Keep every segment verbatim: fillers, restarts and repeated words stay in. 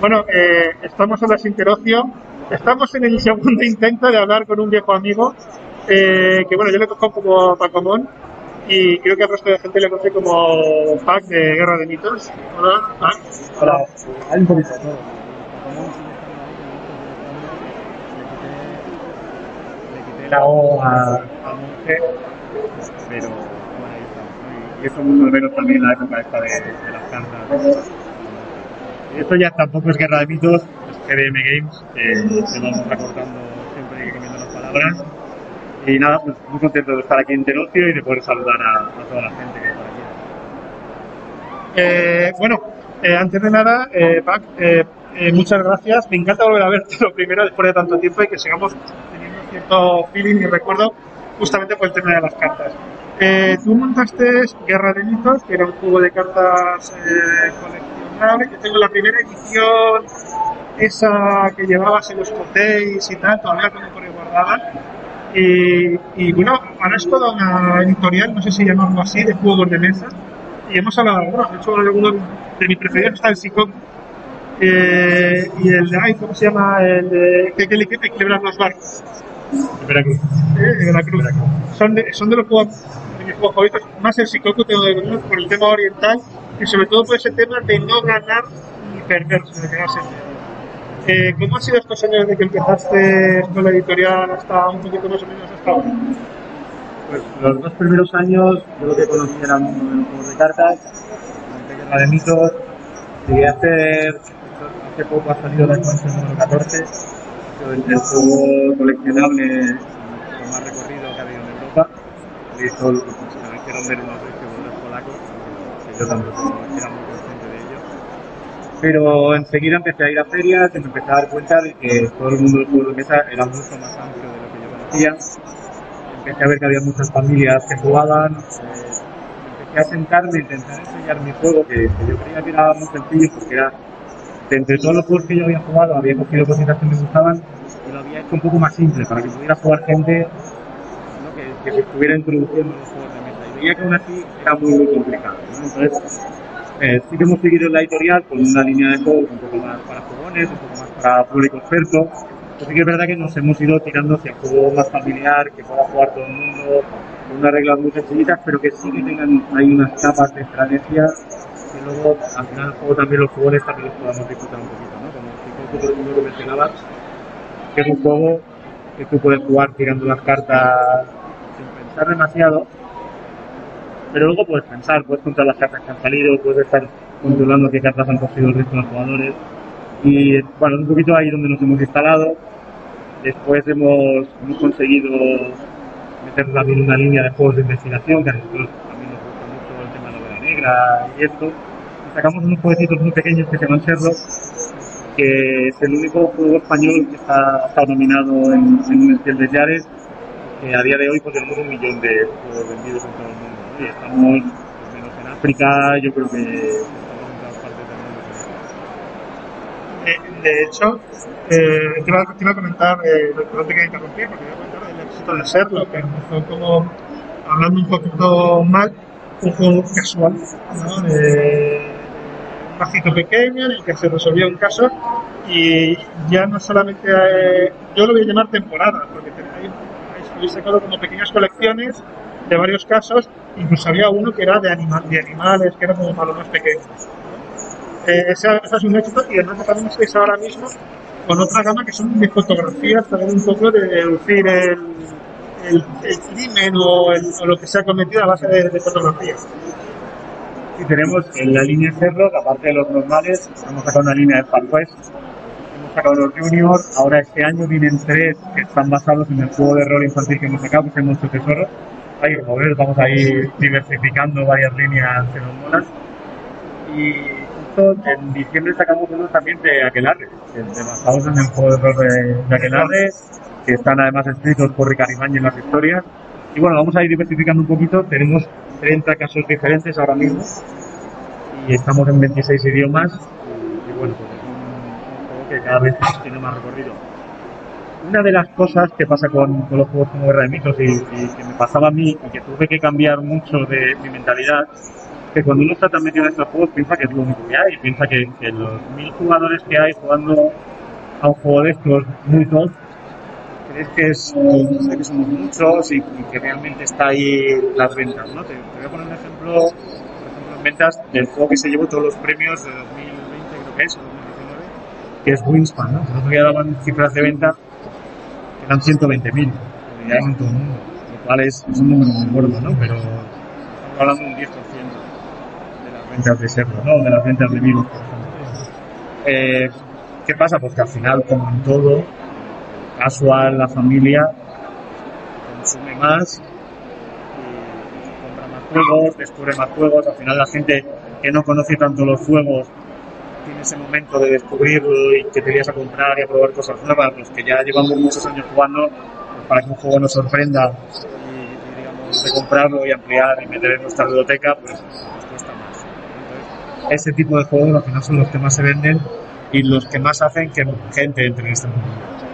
Bueno, eh, estamos en la Sinterocio. Estamos en el segundo intento de hablar con un viejo amigo, eh, que bueno, yo le cojo como Pacomón y creo que al resto de gente le conoce como Pac de Guerra de Mitos. Hola, Pac. Hola, hay un poquito de todo. Le quité la O a, a Monje, pero bueno, ahí estamos, ¿no? Y, y eso mucho menos también la época esta de, de las cartas. Esto ya tampoco es Guerra de Mitos, es G D M Games, que, que vamos acortando siempre y comiendo las palabras. Y nada, pues muy contento de estar aquí en Terocio y de poder saludar a, a toda la gente que hay por aquí. Eh, bueno, eh, antes de nada, eh, Pac, eh, eh, muchas gracias. Me encanta volver a verte lo primero después de tanto tiempo y que sigamos teniendo cierto feeling y recuerdo justamente por el tema de las cartas. Eh, tú montaste Guerra de Mitos, que era un juego de cartas eh, coleccionables. Yo tengo la primera edición, esa que llevabas en los cotéis y tal, todavía tengo por ahí guardada. Y, y bueno, ahora es toda una editorial, no sé si llamarlo así, de juegos de mesa. Y hemos hablado, bueno, de hecho, alguno de mis preferidos está el Psycho. Eh, y el de, ay, ¿cómo se llama? El de que, que le equilibran los barcos. Veracruz. Eh, de Veracruz. Son de, son de los juegos, de mis juegos favoritos, más el Shikoku tengo de ver por el tema oriental y sobre todo por ese tema de no ganar ni perder, sino de quedarse en eh, ¿Cómo han sido estos años desde que empezaste con la editorial hasta un poquito más o menos hasta ahora? Pues los dos primeros años yo lo que conocí era el mundo de los juegos de cartas, monté Guerra de Mitos, llegué a hacer, hace poco ha salido la expansión número catorce, el, el juego coleccionable con más recorrido que ha habido en Europa. De hecho, me hicieron ver unos distribuidores polacos, que yo tampoco era muy consciente de ello. Pero enseguida empecé a ir a ferias y me empecé a dar cuenta de que todo el mundo del juego de mesa era mucho más amplio de lo que yo conocía. Empecé a ver que había muchas familias que jugaban. Eh, empecé a sentarme e intentar enseñar mi juego, que, que yo creía que era muy sencillo, porque era de entre todos los juegos que yo había jugado, había cogido cositas que me gustaban y lo había hecho un poco más simple, para que pudiera jugar gente, ¿no? que, que se estuviera introduciendo en los juegos de mesa. Y veía que aún así era muy, muy complicado, ¿no? Entonces, eh, sí que hemos seguido en la editorial con una línea de juegos un poco más para jugones, un poco más para público experto. Pues sí que es verdad que nos hemos ido tirando hacia un juego más familiar, que pueda jugar todo el mundo, con unas reglas muy sencillitas, pero que sí que tengan ahí unas capas de estrategia, que luego al final el juego también los jugones también los podamos disfrutar un poquito, ¿no? Como si todo el mundo que mencionabas, que es un juego que tú puedes jugar tirando las cartas sin pensar demasiado, pero luego puedes pensar, puedes contar las cartas que han salido, puedes estar controlando qué cartas han cogido el resto de los jugadores. Y bueno, un poquito ahí donde nos hemos instalado. Después hemos, hemos conseguido meter también una línea de juegos de investigación, que a nosotros también nos gusta mucho el tema de la novela negra y esto. Y sacamos unos jueguecitos muy pequeños que se llaman Sherlock, que es el único juego español que está, está nominado en, en el de Yares, que a día de hoy pues tenemos un millón de juegos vendidos en todo el mundo, ¿no? Y estamos, pues, menos en África, yo creo que estamos en todas partes del mundo. De, de hecho, eh, te, iba, te iba a comentar, eh, no te quería interrumpir, porque iba a contar el éxito de Sherlock, que empezó como, hablando un poquito mal, un juego casual, ¿no? De un bajito pequeño en el que se resolvía un caso y ya no solamente, eh, yo lo voy a llamar temporada, porque hay, habéis sacado como pequeñas colecciones de varios casos, incluso había uno que era de, anima, de animales, que era como para los más pequeños. Eh, esa, esa es un éxito y además también estáis ahora mismo con otra gama que son de fotografías, también un poco de deducir el, el, el crimen o, el, o lo que se ha cometido a base de, de fotografías. Sí, tenemos en la línea Sherlock, aparte de los normales, hemos sacado una línea de Far West, hemos sacado los Junior, ahora este año vienen tres que están basados en el juego de rol infantil que hemos sacado, que es Mucho Tesoro. Ahí, como ves, vamos a ir diversificando varias líneas que nos molan. Y en diciembre sacamos unos también de Aquelarre, basados en el juego de rol de, de Aquelarre, que están además escritos por Ricard Ibañez en las historias. Y bueno, vamos a ir diversificando un poquito. Tenemos treinta casos diferentes ahora mismo y estamos en veintiséis idiomas. Y, y bueno, pues es un, un juego que cada vez tiene más recorrido. Una de las cosas que pasa con, con los juegos como Guerra de Mitos y, y que me pasaba a mí y que tuve que cambiar mucho de mi mentalidad que cuando uno está tan metido en estos juegos piensa que es lo único que hay, piensa que, que los mil jugadores que hay jugando a un juego de estos muy top, crees que, es, que somos muchos y, y que realmente está ahí las ventas, ¿no? Te, te voy a poner un ejemplo, por ejemplo, en ventas del juego que se llevó todos los premios de dos mil veinte, creo que es, o dos mil diecinueve, que es Wingspan, ¿no? Que el otro día daban cifras de venta que eran ciento veinte mil, que ya en todo el mundo, lo cual es, es un número muy gordo, ¿no? Pero estamos hablando de un diez por ciento de las ventas de Serlo, ¿no? De las ventas de virus, por ejemplo. Eh, ¿Qué pasa? Pues que al final, como en todo, casual, la familia consume más, y compra más juegos, descubre más juegos. Al final la gente que no conoce tanto los juegos tiene ese momento de descubrirlo y que te vayas a comprar y a probar cosas nuevas. Los que ya llevamos muchos años jugando, pues para que un juego nos sorprenda y, y digamos de comprarlo y ampliar y meter en nuestra biblioteca, pues nos cuesta más. Entonces, ese tipo de juegos al final son los que más se venden y los que más hacen que gente entre en este mundo.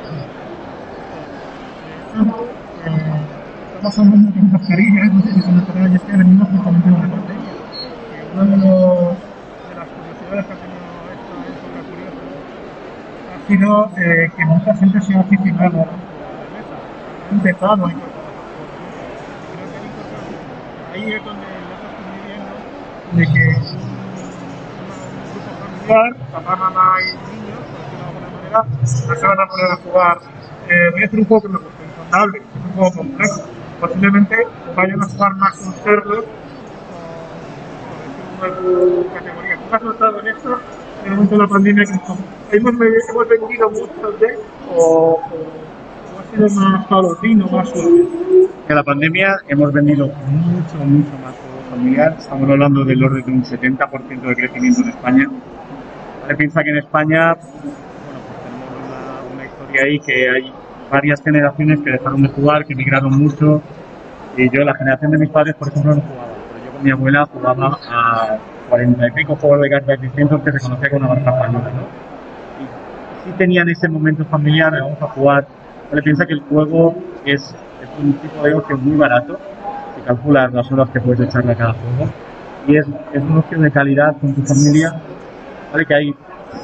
Eh, estamos hablando de mascarillas, no sé si se notará, y es que venimos justamente de una pandemia. Que uno de, los, de las curiosidades que ha tenido esta época curiosa ha sido eh, que mucha gente se ha aficionado a la mesa, ha empezado a incorporarse. Creo que han incorporado, ahí es donde lo que estoy viendo, de que un grupo familiar, papá, mamá y niños, por decirlo de alguna manera, no se van a poner a jugar. Eh, voy a hacer un juego que me gusta, Insondable, es un juego complejo. Posiblemente vayan a jugar más con cerdos o de tu categoría. ¿Tú has notado en esto, en el momento de la pandemia, que hemos, hemos vendido muchos de o, o, o ha sido más paulatino, más suave? En la pandemia hemos vendido mucho, mucho más juego familiar. Estamos hablando del orden de un setenta por ciento de crecimiento en España. Vale, piensa que en España, bueno, pues tenemos una, una historia ahí que hay varias generaciones que dejaron de jugar, que migraron mucho. Y yo, la generación de mis padres, por ejemplo, no jugaba. Pero yo con mi abuela jugaba a cuarenta y pico juegos de cartas distintos que se conocía como una barca española, ¿no? Y sí tenían ese momento familiar de vamos a jugar. Vale, piensa que el juego es, es un tipo de ocio muy barato. Si calculas las horas que puedes echarle a cada juego. Y es, es un ocio de calidad con tu familia. Vale, que hay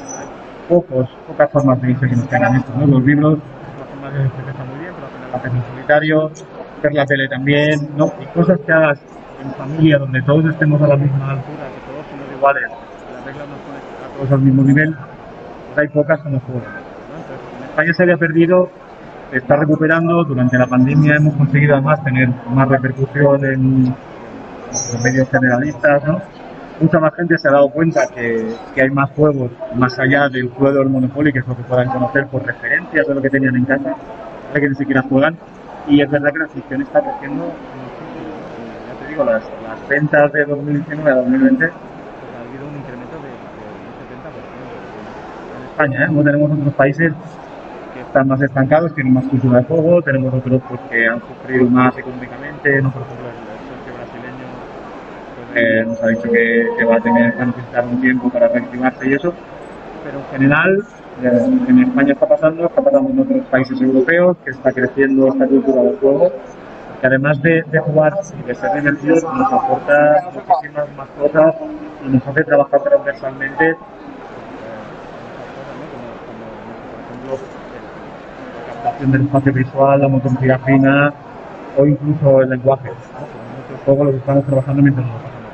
pocos, pocas formas de irse que nos tengan esto, ¿no? Los libros, la forma de irse está muy bien, pero al final haces en solitario, ver la tele también, ¿no? Y cosas que hagas en familia, donde todos estemos a la misma altura, que todos somos iguales, las reglas nos ponen a todos al mismo nivel, pues hay pocas que no juegan, ¿no? Entonces, en España se había perdido, se está recuperando, durante la pandemia hemos conseguido además tener más repercusión en los medios generalistas, ¿no? Mucha más gente se ha dado cuenta que, que hay más juegos más allá del juego del Monopoly, que es lo que puedan conocer por referencias de lo que tenían en casa, que ni siquiera juegan, y es verdad que la afición está creciendo muchísimo. Ya te digo, las, las ventas de dos mil diecinueve a dos mil veinte pues ha habido un incremento de, de un setenta por ciento en España, ¿eh? No tenemos otros países que están más estancados, tienen más cultura de juego, tenemos otros pues, que han sufrido más económicamente, no, por ejemplo el, el socio brasileño Eh, nos ha dicho que, que va a tener que necesitar un tiempo para reactivarse y eso, pero en general eh, en España está pasando, está pasando en otros países europeos, que está creciendo esta cultura del juego, que además de, de jugar y de ser divertidos nos aporta muchísimas más cosas y nos hace trabajar transversalmente, eh, como, como, como, por ejemplo la captación del espacio visual, la motricidad fina o incluso el lenguaje, ¿no? En muchos juegos lo que estamos trabajando mientras nos pasamos.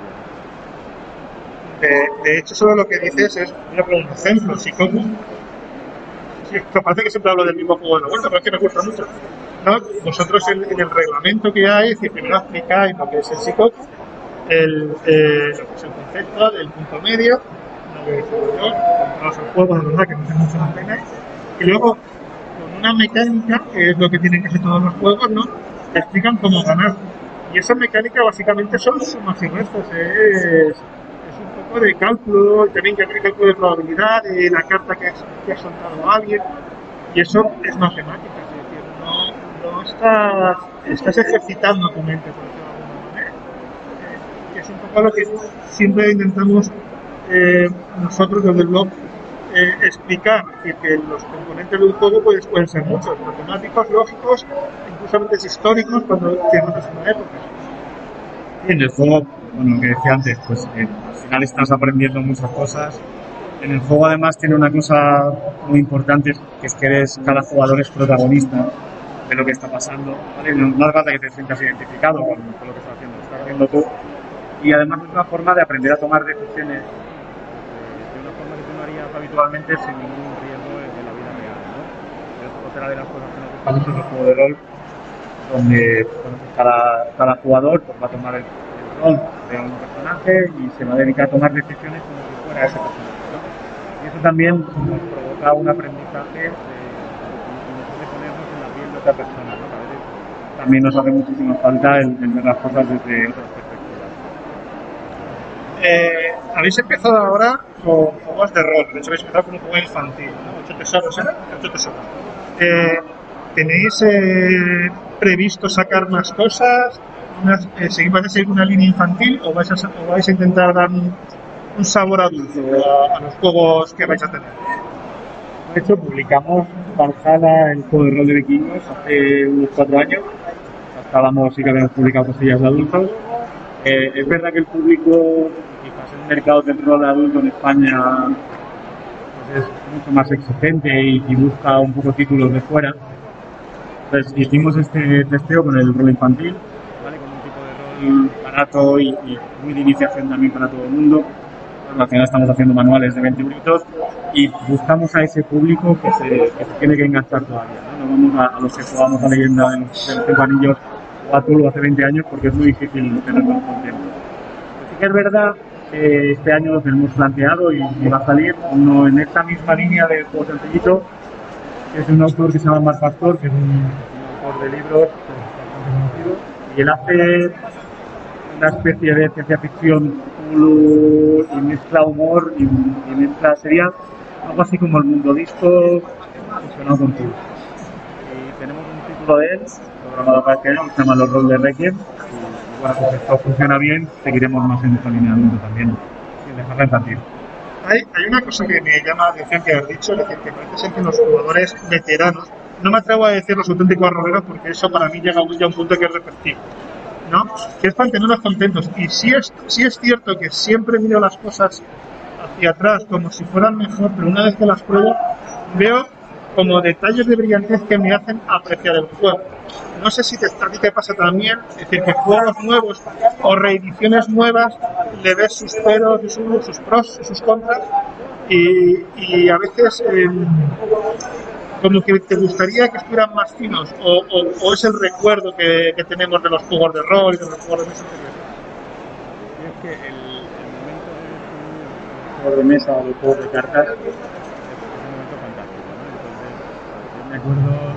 De, de hecho, sobre lo que dices es, voy a poner un ejemplo, si como, sí, parece que siempre hablo del mismo juego de la vuelta, pero es que me gusta mucho. ¿No? Vosotros en, en el reglamento que hay, si primero explicáis lo que es el SICOP, el, eh, lo que es el concepto del punto medio, lo que digo yo, compraros el juego, de verdad que no sé mucho la pena, y luego con una mecánica, que es lo que tienen que ser todos los juegos, ¿no? Te explican cómo ganar. Y esa mecánica básicamente son sumas y restas, es de cálculo, también que hacer cálculo de probabilidad de la carta que has, que ha soltado a alguien, y eso es matemática, es decir, no, no estás, estás ejercitando tu mente, por decirlo de alguna manera, eh, que es un poco lo que siempre intentamos eh, nosotros desde el blog eh, explicar, que, que los componentes del juego pues, pueden ser muchos, matemáticos, lógicos, incluso históricos cuando cierras una época. En el juego bueno, lo que decía antes, pues eh, al final estás aprendiendo muchas cosas. En el juego además tiene una cosa muy importante, que es que eres, cada jugador es protagonista de lo que está pasando, ¿vale? No, no hace falta que te sientas identificado con, con lo que estás haciendo, lo estás haciendo tú. Y además es una forma de aprender a tomar decisiones eh, de una forma que tú no harías habitualmente sin ningún riesgo en, en la vida real, ¿no? Es otra de las cosas que nos gusta mucho en el juego de rol, donde bueno, cada, cada jugador pues, va a tomar el, el rol de un personaje y se va a dedicar a tomar decisiones como si fuera ese personaje, ¿no? Y eso también nos provoca un aprendizaje de, de, de ponernos en la piel de otra persona, ¿no? A veces también nos hace muchísima falta el, el ver las cosas desde otras perspectivas. Eh, habéis empezado ahora con juegos de rol, de hecho habéis empezado con un juego infantil, ¿no? Ocho tesoros, ¿eh? Ocho tesoros. Eh, ¿Tenéis eh, previsto sacar más cosas? Unas, eh, ¿Vais a seguir una línea infantil o vais a, o vais a intentar dar un, un sabor adulto a, a los juegos que vais a tener? De hecho, publicamos Valhalla, el juego de rol de vikingos, hace unos cuatro años. Estábamos, sí que habíamos publicado cosillas de adultos. Eh, es verdad que el público, quizás el mercado del rol adulto en España pues es mucho más exigente y, y busca un poco títulos de fuera. Entonces hicimos este testeo con el rol infantil, ¿vale? Con un tipo de rol barato y, y muy de iniciación también para todo el mundo. Al final estamos haciendo manuales de veinte euritos y buscamos a ese público que se, que se tiene que enganchar todavía, ¿no? No vamos a, a los que jugamos a Leyenda de los Cinco Anillos o a Tulu hace veinte años porque es muy difícil tenerlos con tiempo. Pero sí que es verdad que este año lo tenemos planteado y, y va a salir uno en esta misma línea de juego sencillito, que es un autor que se llama Marc Pastor, que es un, un autor de libros bastante conocido, y él hace una especie de ciencia ficción Tulu y mezcla humor y, y mezcla, sería algo así como el mundo disco fusionado con Tulu. Y tenemos un título de él, programado para este año, que se llama Los Roll de Requiem, y bueno, pues esto funciona bien, seguiremos más en esta línea adulto también, sin dejarla infantil. Hay, hay una cosa que me llama la atención que has dicho, es decir, que parece ser que los jugadores veteranos, no me atrevo a decir los auténticos arroberos porque eso para mí llega ya a un punto que es repetitivo, ¿no? Que es para tenerlos contentos. Y sí es, sí es cierto que siempre miro las cosas hacia atrás como si fueran mejor, pero una vez que las pruebo, veo como detalles de brillantez que me hacen apreciar el juego. No sé si te, a ti te pasa también, es decir, que juegos nuevos o reediciones nuevas le ves sus peros, sus, sus pros y sus contras, y, y a veces eh, como que te gustaría que estuvieran más finos, o, o, o es el recuerdo que, que tenemos de los juegos de rol y de los juegos de mesa anteriores. Y es que el, el momento de juego de mesa o de juego de cartas es, es un momento fantástico, ¿no? Entonces, yo me acuerdo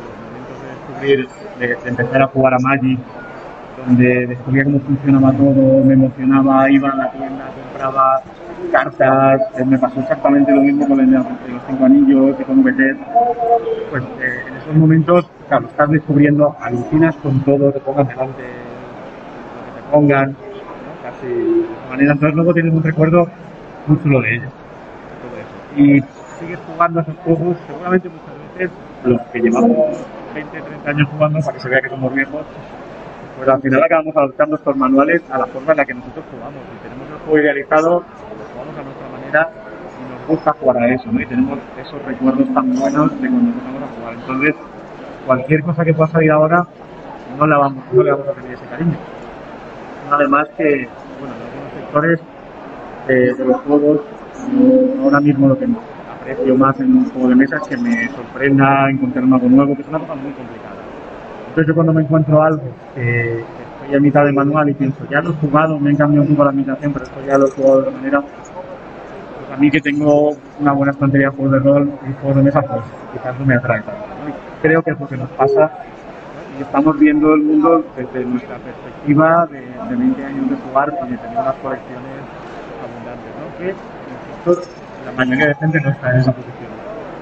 de los momentos de descubrir, de, de empezar a jugar a Magic, donde descubría cómo funcionaba todo, me emocionaba, iba a la tienda, compraba cartas, eh, me pasó exactamente lo mismo con el de los Cinco Anillos y con V T. Pues eh, en esos momentos, claro, estás descubriendo, alucinas con todo, te pongan delante lo que te pongan, ¿no? Casi de esa manera. Entonces luego tienes un recuerdo muy chulo de ello, todo eso. Y sigues jugando a esos juegos, seguramente muchas veces los que llevamos veinte, treinta años jugando, para que se vea que somos viejos, pues al final acabamos adoptando estos manuales a la forma en la que nosotros jugamos. Y tenemos el juego idealizado, lo jugamos a nuestra manera y nos gusta jugar a eso, ¿no? Y tenemos esos recuerdos tan buenos de cuando empezamos a jugar. Entonces, cualquier cosa que pueda salir ahora, no, la vamos, no le vamos a tener ese cariño. Además que, bueno, en algunos sectores eh, de los juegos, ahora mismo lo que aprecio más en un juego de mesa es que me sorprenda encontrarme algo nuevo, que es una cosa muy complicada. Entonces yo cuando me encuentro algo que, que estoy a mitad de manual y pienso, ya lo he jugado, me han cambiado un poco la ambientación, pero esto ya lo he jugado de otra manera, pues a mí que tengo una buena estantería de juegos de rol y juegos de mesa, pues quizás no me atrae tanto, ¿no? Y creo que es lo que nos pasa y estamos viendo el mundo desde nuestra perspectiva de, de veinte años de jugar y de tener unas colecciones abundantes, ¿no? Que nosotros, la mayoría de gente no está en esa posición.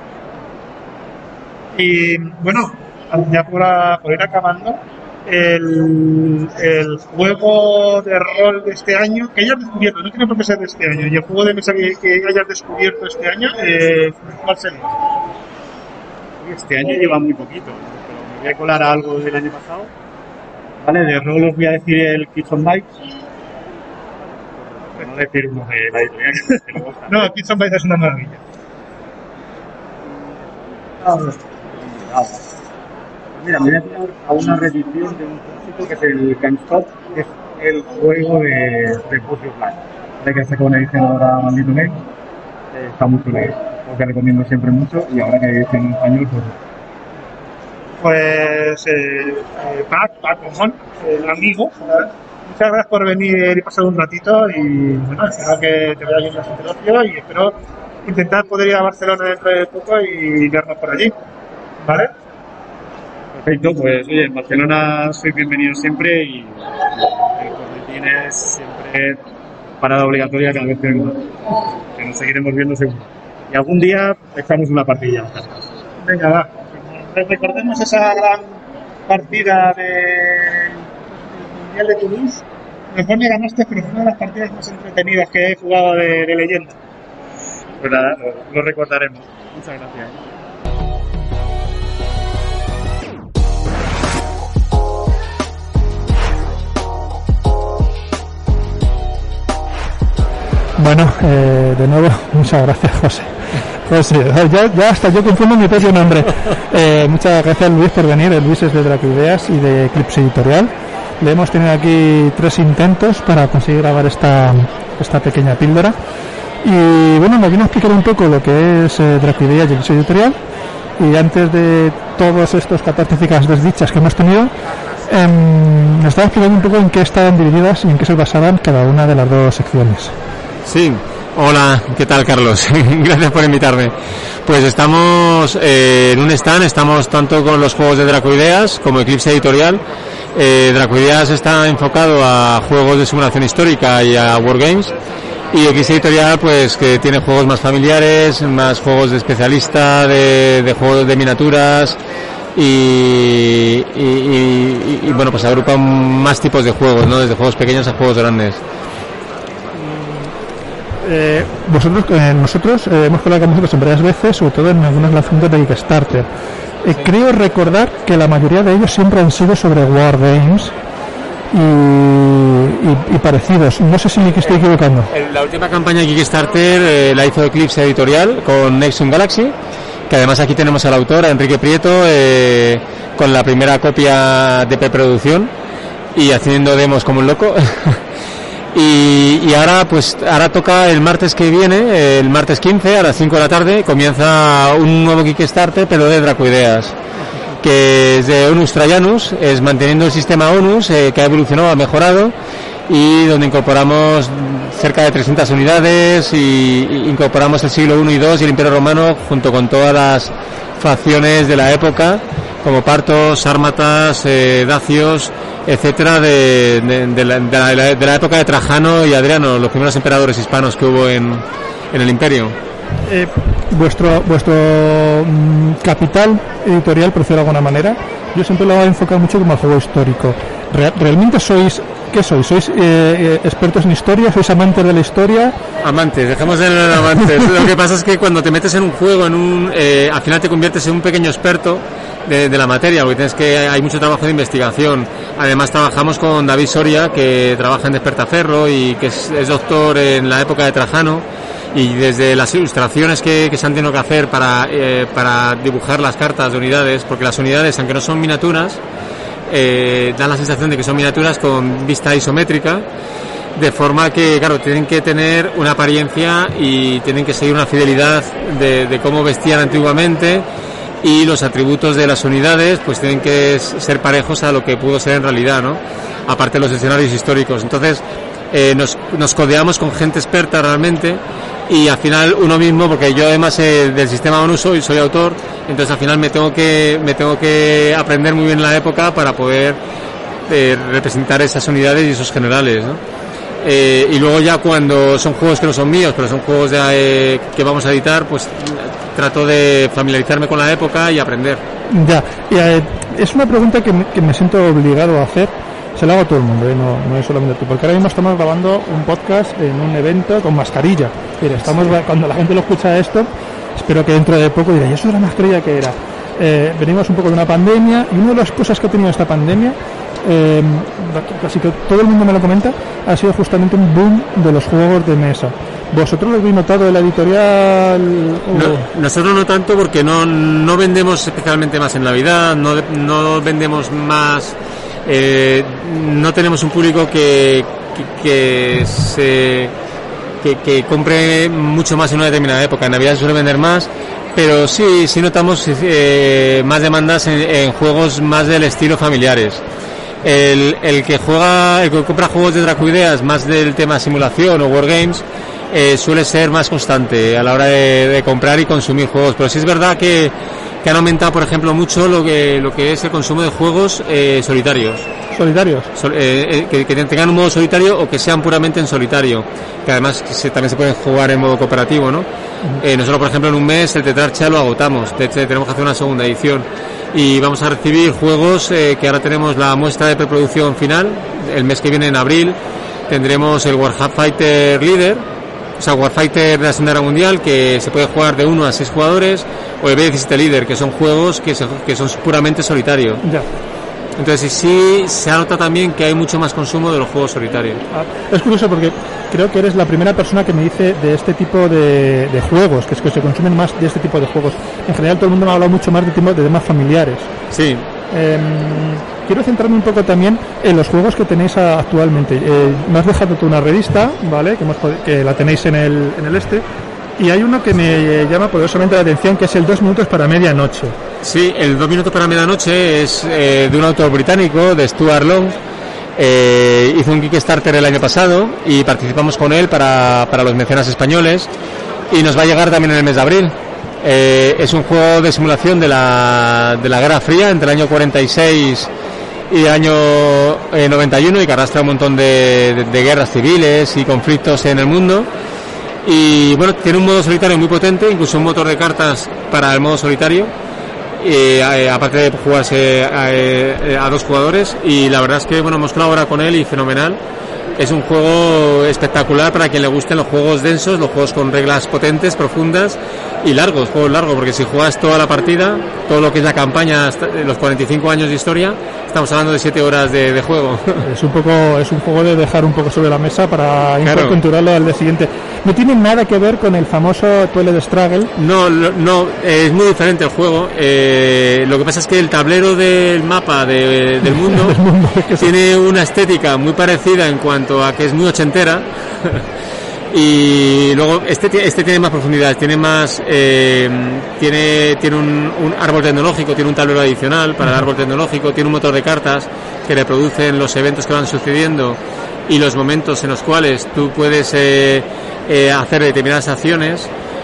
Y bueno, ya por, a, por ir acabando, el, el juego de rol de este año, que hayas descubierto, no tiene por qué ser de este año, y el juego de mesa que, que hayas descubierto este año, eh, ¿cuál sería? Este año lleva muy poquito, pero me voy a colar a algo del año pasado. Vale, de rol os voy a decir el Kitchen Bites, no decir uno de la editorial que luego está. No, Kids on Bike es una maravilla. Ah, ah. Mira, me voy a tirar a una reedición de un clásico que es el Can't Stop, que es el juego de, de Puzzle Black. De que sacó una edición ahora Maldito Game. Eh, está muy chulo, os que recomiendo siempre mucho y ahora que hay edición en español, pues. Pues, eh, eh, Pac, Pac Monjón, el amigo, ¿sabes? Muchas gracias por venir y pasar un ratito y bueno, espero que te vaya bien la negocio y espero intentar poder ir a Barcelona dentro de poco y vernos por allí, ¿vale? Perfecto, pues oye, en Barcelona soy bienvenido siempre y el corretín es siempre parada obligatoria cada vez que vengo, que nos seguiremos viendo seguro. Y algún día echamos una partida. Venga, va. Recordemos esa gran partida del Mundial de Toulouse. Mejor me ganaste, pero fue una de las partidas más entretenidas que he jugado de, de leyenda. Pues nada, lo, lo recordaremos. Muchas gracias. Bueno, eh, de nuevo, muchas gracias, José. Pues sí, ya, ya hasta yo confundo mi propio nombre. Eh, muchas gracias, Luis, por venir. El Luis es de Dracoideas y de Eclipse Editorial. Le hemos tenido aquí tres intentos para conseguir grabar esta, esta pequeña píldora. Y bueno, me vino a explicar un poco lo que es eh, Dracoideas y Eclipse Editorial. Y antes de todos estos catástroficas desdichas que hemos tenido, eh, me estaba explicando un poco en qué estaban divididas y en qué se basaban cada una de las dos secciones. Sí, hola, ¿qué tal, Carlos? Gracias por invitarme. Pues estamos eh, en un stand, estamos tanto con los juegos de Dracoideas como Eclipse Editorial. Eh, Dracoideas está enfocado a juegos de simulación histórica y a wargames, y Eclipse Editorial pues que tiene juegos más familiares, más juegos de especialista, de, de juegos de miniaturas y, y, y, y bueno, pues agrupan más tipos de juegos, ¿no? Desde juegos pequeños a juegos grandes. Eh, vosotros, eh, nosotros eh, hemos colaborado con vosotros en varias veces, sobre todo en algunos lanzamientos de Kickstarter. Eh, sí. Creo recordar que la mayoría de ellos siempre han sido sobre wargames y, y, y parecidos. No sé si me estoy equivocando. La última campaña de Kickstarter eh, la hizo Eclipse Editorial con Nexum Galaxy, que además aquí tenemos al autor, a Enrique Prieto, eh, con la primera copia de preproducción y haciendo demos como un loco. Y, y ahora pues ahora toca el martes que viene, el martes quince a las cinco de la tarde, comienza un nuevo Kickstarter, pero de Dracoideas, que es de Onus Trajanus, es manteniendo el sistema Onus, eh, que ha evolucionado, ha mejorado, y donde incorporamos cerca de trescientas unidades y, y incorporamos el siglo uno y dos y el Imperio Romano junto con todas las facciones de la época, como partos, sármatas, eh, dacios, etcétera, de, de, de, la, de, la, de la época de Trajano y Adriano, los primeros emperadores hispanos que hubo en, en el imperio. Eh, vuestro vuestro mm, capital editorial, por decirlo de alguna manera, yo siempre lo he enfocado mucho como al juego histórico. Real, ¿Realmente sois, qué sois? ¿Sois eh, eh, expertos en historia? ¿Sois amantes de la historia? Amantes, dejemos de ser amantes. Lo que pasa es que cuando te metes en un juego, en un, eh, al final te conviertes en un pequeño experto de, de la materia, porque tienes que hay mucho trabajo de investigación. Además trabajamos con David Soria, que trabaja en Despertaferro y que es, es doctor en la época de Trajano, y desde las ilustraciones que, que se han tenido que hacer para, eh, para dibujar las cartas de unidades, porque las unidades, aunque no son miniaturas, eh, dan la sensación de que son miniaturas con vista isométrica, de forma que, claro, tienen que tener una apariencia y tienen que seguir una fidelidad de, de cómo vestían antiguamente, y los atributos de las unidades pues tienen que ser parejos a lo que pudo ser en realidad, ¿no? Aparte de los escenarios históricos. Entonces eh, nos, nos codeamos con gente experta realmente, y al final uno mismo, porque yo además eh, del sistema ONU soy, soy autor, entonces al final me tengo que me tengo que aprender muy bien la época para poder eh, representar esas unidades y esos generales, ¿no? Eh, y luego ya cuando son juegos que no son míos, pero son juegos de, eh, que vamos a editar, pues trato de familiarizarme con la época y aprender. Ya, y, eh, es una pregunta que me, que me siento obligado a hacer. Se lo hago a todo el mundo, ¿eh? no, no es solamente tú, porque ahora mismo estamos grabando un podcast en un evento con mascarilla. Mira, estamos, cuando la gente lo escucha esto, espero que dentro de poco diga, ¿y eso de la mascarilla qué era? Eh, venimos un poco de una pandemia, y una de las cosas que ha tenido esta pandemia eh, casi que todo el mundo me lo comenta, ha sido justamente un boom de los juegos de mesa. ¿Vosotros lo habéis notado de la editorial? O... No, nosotros no tanto, porque no, no vendemos especialmente más en Navidad, no, no vendemos más, eh, no tenemos un público que, que, que se que, que compre mucho más en una determinada época. En Navidad se suele vender más, pero sí, sí notamos eh, más demandas en, en juegos más del estilo familiares. El, el que juega, el que compra juegos de Dracuideas más del tema simulación o wargames, eh, suele ser más constante a la hora de, de comprar y consumir juegos. Pero sí es verdad que, que han aumentado, por ejemplo, mucho lo que lo que es el consumo de juegos eh, solitarios. ¿Solitarios? Sol, eh, que, que tengan un modo solitario o que sean puramente en solitario, que además que se, también se pueden jugar en modo cooperativo, ¿no? Uh-huh. Eh, nosotros, por ejemplo, en un mes el Tetrarcha lo agotamos, de hecho tenemos que hacer una segunda edición y vamos a recibir juegos eh, que ahora tenemos la muestra de preproducción final. El mes que viene, en abril, tendremos el Warfighter Leader, o sea, Warfighter de la Segunda Guerra Mundial, que se puede jugar de uno a seis jugadores, o el B diecisiete Leader, que son juegos que, se, que son puramente solitarios. Ya. Entonces sí se nota también que hay mucho más consumo de los juegos solitarios. Ah, es curioso porque creo que eres la primera persona que me dice de este tipo de, de juegos, que es que se consumen más de este tipo de juegos. En general todo el mundo me ha hablado mucho más de, tipo, de temas familiares. Sí. Eh, quiero centrarme un poco también en los juegos que tenéis actualmente. Eh, me has dejado tú una revista, ¿vale? Que, hemos, que la tenéis en el, en el este. Y hay uno que me llama poderosamente la atención, que es el Dos minutos para medianoche. Sí, el Dos minutos para medianoche es eh, de un autor británico, de Stuart Long. Eh, hizo un Kickstarter el año pasado y participamos con él para, para los mecenas españoles, y nos va a llegar también en el mes de abril. Eh, es un juego de simulación de la, de la Guerra Fría entre el año cuarenta y seis y el año eh, noventa y uno, y que arrastra un montón de, de, de guerras civiles y conflictos en el mundo. Y bueno, tiene un modo solitario muy potente, incluso un motor de cartas para el modo solitario, y, eh, aparte de jugarse a, eh, a dos jugadores. Y la verdad es que bueno, hemos colaborado con él y fenomenal. Es un juego espectacular para quien le gusten los juegos densos, los juegos con reglas potentes, profundas y largos, juegos largos, porque si juegas toda la partida, todo lo que es la campaña, hasta los cuarenta y cinco años de historia, estamos hablando de siete horas de, de juego. Es un poco, es un juego de dejar un poco sobre la mesa para claro. incorporarlo al día siguiente. No tiene nada que ver con el famoso Twilight Struggle. No, no, es muy diferente el juego. Eh, lo que pasa es que el tablero del mapa de, del mundo, del mundo tiene una estética muy parecida en cuanto a que es muy ochentera. Y luego este este tiene más profundidad, tiene más eh, tiene tiene un, un árbol tecnológico, tiene un tablero adicional para el árbol tecnológico, tiene un motor de cartas que reproducen los eventos que van sucediendo y los momentos en los cuales tú puedes eh, eh, hacer determinadas acciones.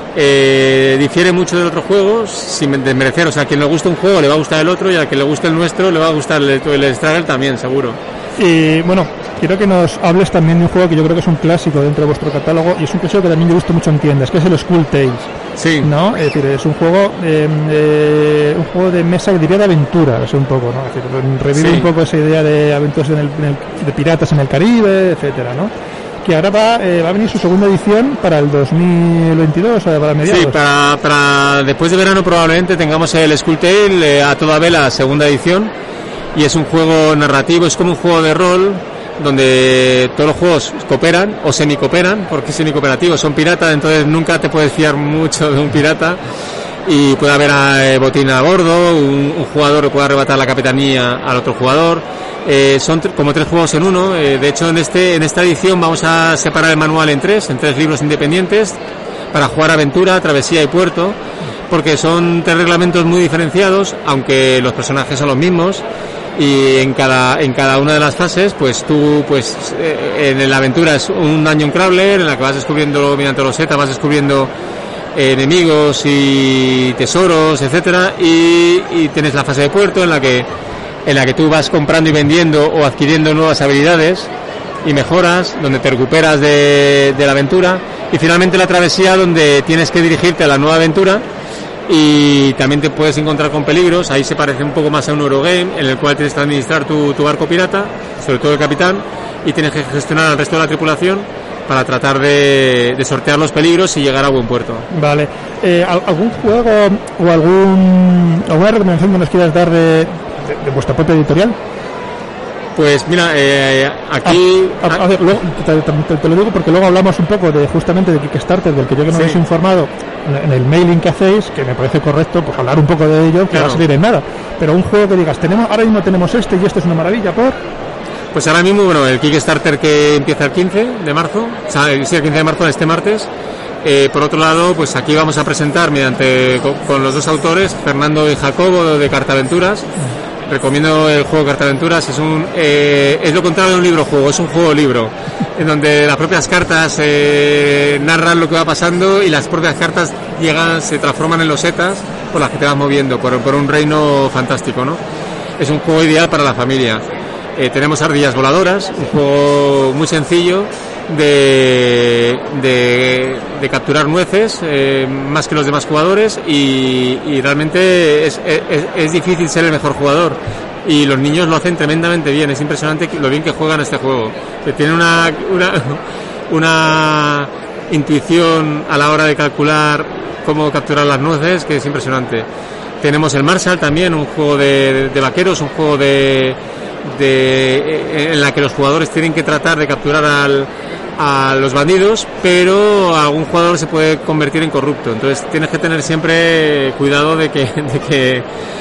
Eh, difiere mucho del otro juego, sin desmerecer, o sea, a quien le gusta un juego le va a gustar el otro, y a quien le guste el nuestro le va a gustar el, el Struggle también, seguro. Y bueno, quiero que nos hables también de un juego que yo creo que es un clásico dentro de vuestro catálogo, y es un clásico que también le gusta mucho en tiendas, que es el Skull Tales. Sí. ¿No? Es decir, es un juego eh, eh, un juego de mesa, que diría de aventura, es un poco, ¿no? Es decir, revive sí. un poco esa idea de aventuras en el, en el, de piratas en el Caribe, etcétera, ¿no? Que ahora va, eh, va a venir su segunda edición para el dos mil veintidós, o sea, para mediados. Sí, para, para después de verano probablemente tengamos el Skull Tale eh, a toda vela, segunda edición, y es un juego narrativo, es como un juego de rol donde todos los juegos cooperan o semi-cooperan, porque es semi-cooperativo, son piratas, entonces nunca te puedes fiar mucho de un pirata, y puede haber eh, botín a bordo, un, un jugador que pueda arrebatar la capitanía al otro jugador. Eh, son tr- como tres juegos en uno. Eh, de hecho, en este en esta edición vamos a separar el manual en tres, en tres libros independientes, para jugar aventura, travesía y puerto, porque son tres reglamentos muy diferenciados, aunque los personajes son los mismos. Y en cada en cada una de las fases, pues tú, pues eh, en la aventura es un dungeon crawler en la que vas descubriendo mediante los setas, vas descubriendo eh, enemigos y tesoros, etcétera, y, y tienes la fase de puerto en la que en la que tú vas comprando y vendiendo o adquiriendo nuevas habilidades y mejoras, donde te recuperas de, de la aventura, y finalmente la travesía, donde tienes que dirigirte a la nueva aventura y también te puedes encontrar con peligros. Ahí se parece un poco más a un Eurogame, en el cual tienes que administrar tu, tu barco pirata, sobre todo el capitán, y tienes que gestionar al resto de la tripulación para tratar de, de sortear los peligros y llegar a buen puerto. Vale. Eh, ¿Algún juego o algún alguna recomendación que nos quieras dar de, de, de vuestra propia editorial? Pues mira, eh, aquí... A, a, a ver, luego, te, te, te lo digo porque luego hablamos un poco de justamente de Kickstarter, del que yo que no sí. os he informado en, en el mailing que hacéis, que me parece correcto, pues hablar un poco de ello, que claro. va a salir en nada. Pero un juego que digas, tenemos ahora mismo tenemos este y este es una maravilla, ¿por? Pues ahora mismo, bueno, el Kickstarter que empieza el quince de marzo, o sea, el quince de marzo, este martes. Eh, por otro lado, pues aquí vamos a presentar mediante con, con los dos autores, Fernando y Jacobo de Cartaventuras. Recomiendo el juego Cartaventuras, es un eh, es lo contrario de un libro juego, es un juego libro, en donde las propias cartas eh, narran lo que va pasando y las propias cartas llegan, se transforman en losetas por las que te vas moviendo por, por un reino fantástico, ¿no? Es un juego ideal para la familia. Eh, tenemos ardillas voladoras, un juego muy sencillo de, de, de capturar nueces, eh, más que los demás jugadores, y, y realmente es, es, es difícil ser el mejor jugador, y los niños lo hacen tremendamente bien. Es impresionante lo bien que juegan este juego, que tienen una, una, una intuición a la hora de calcular cómo capturar las nueces que es impresionante. Tenemos el Marshall también, un juego de, de, de vaqueros, un juego de De, en la que los jugadores tienen que tratar de capturar al, a los bandidos, pero algún jugador se puede convertir en corrupto, entonces tienes que tener siempre cuidado de que, de que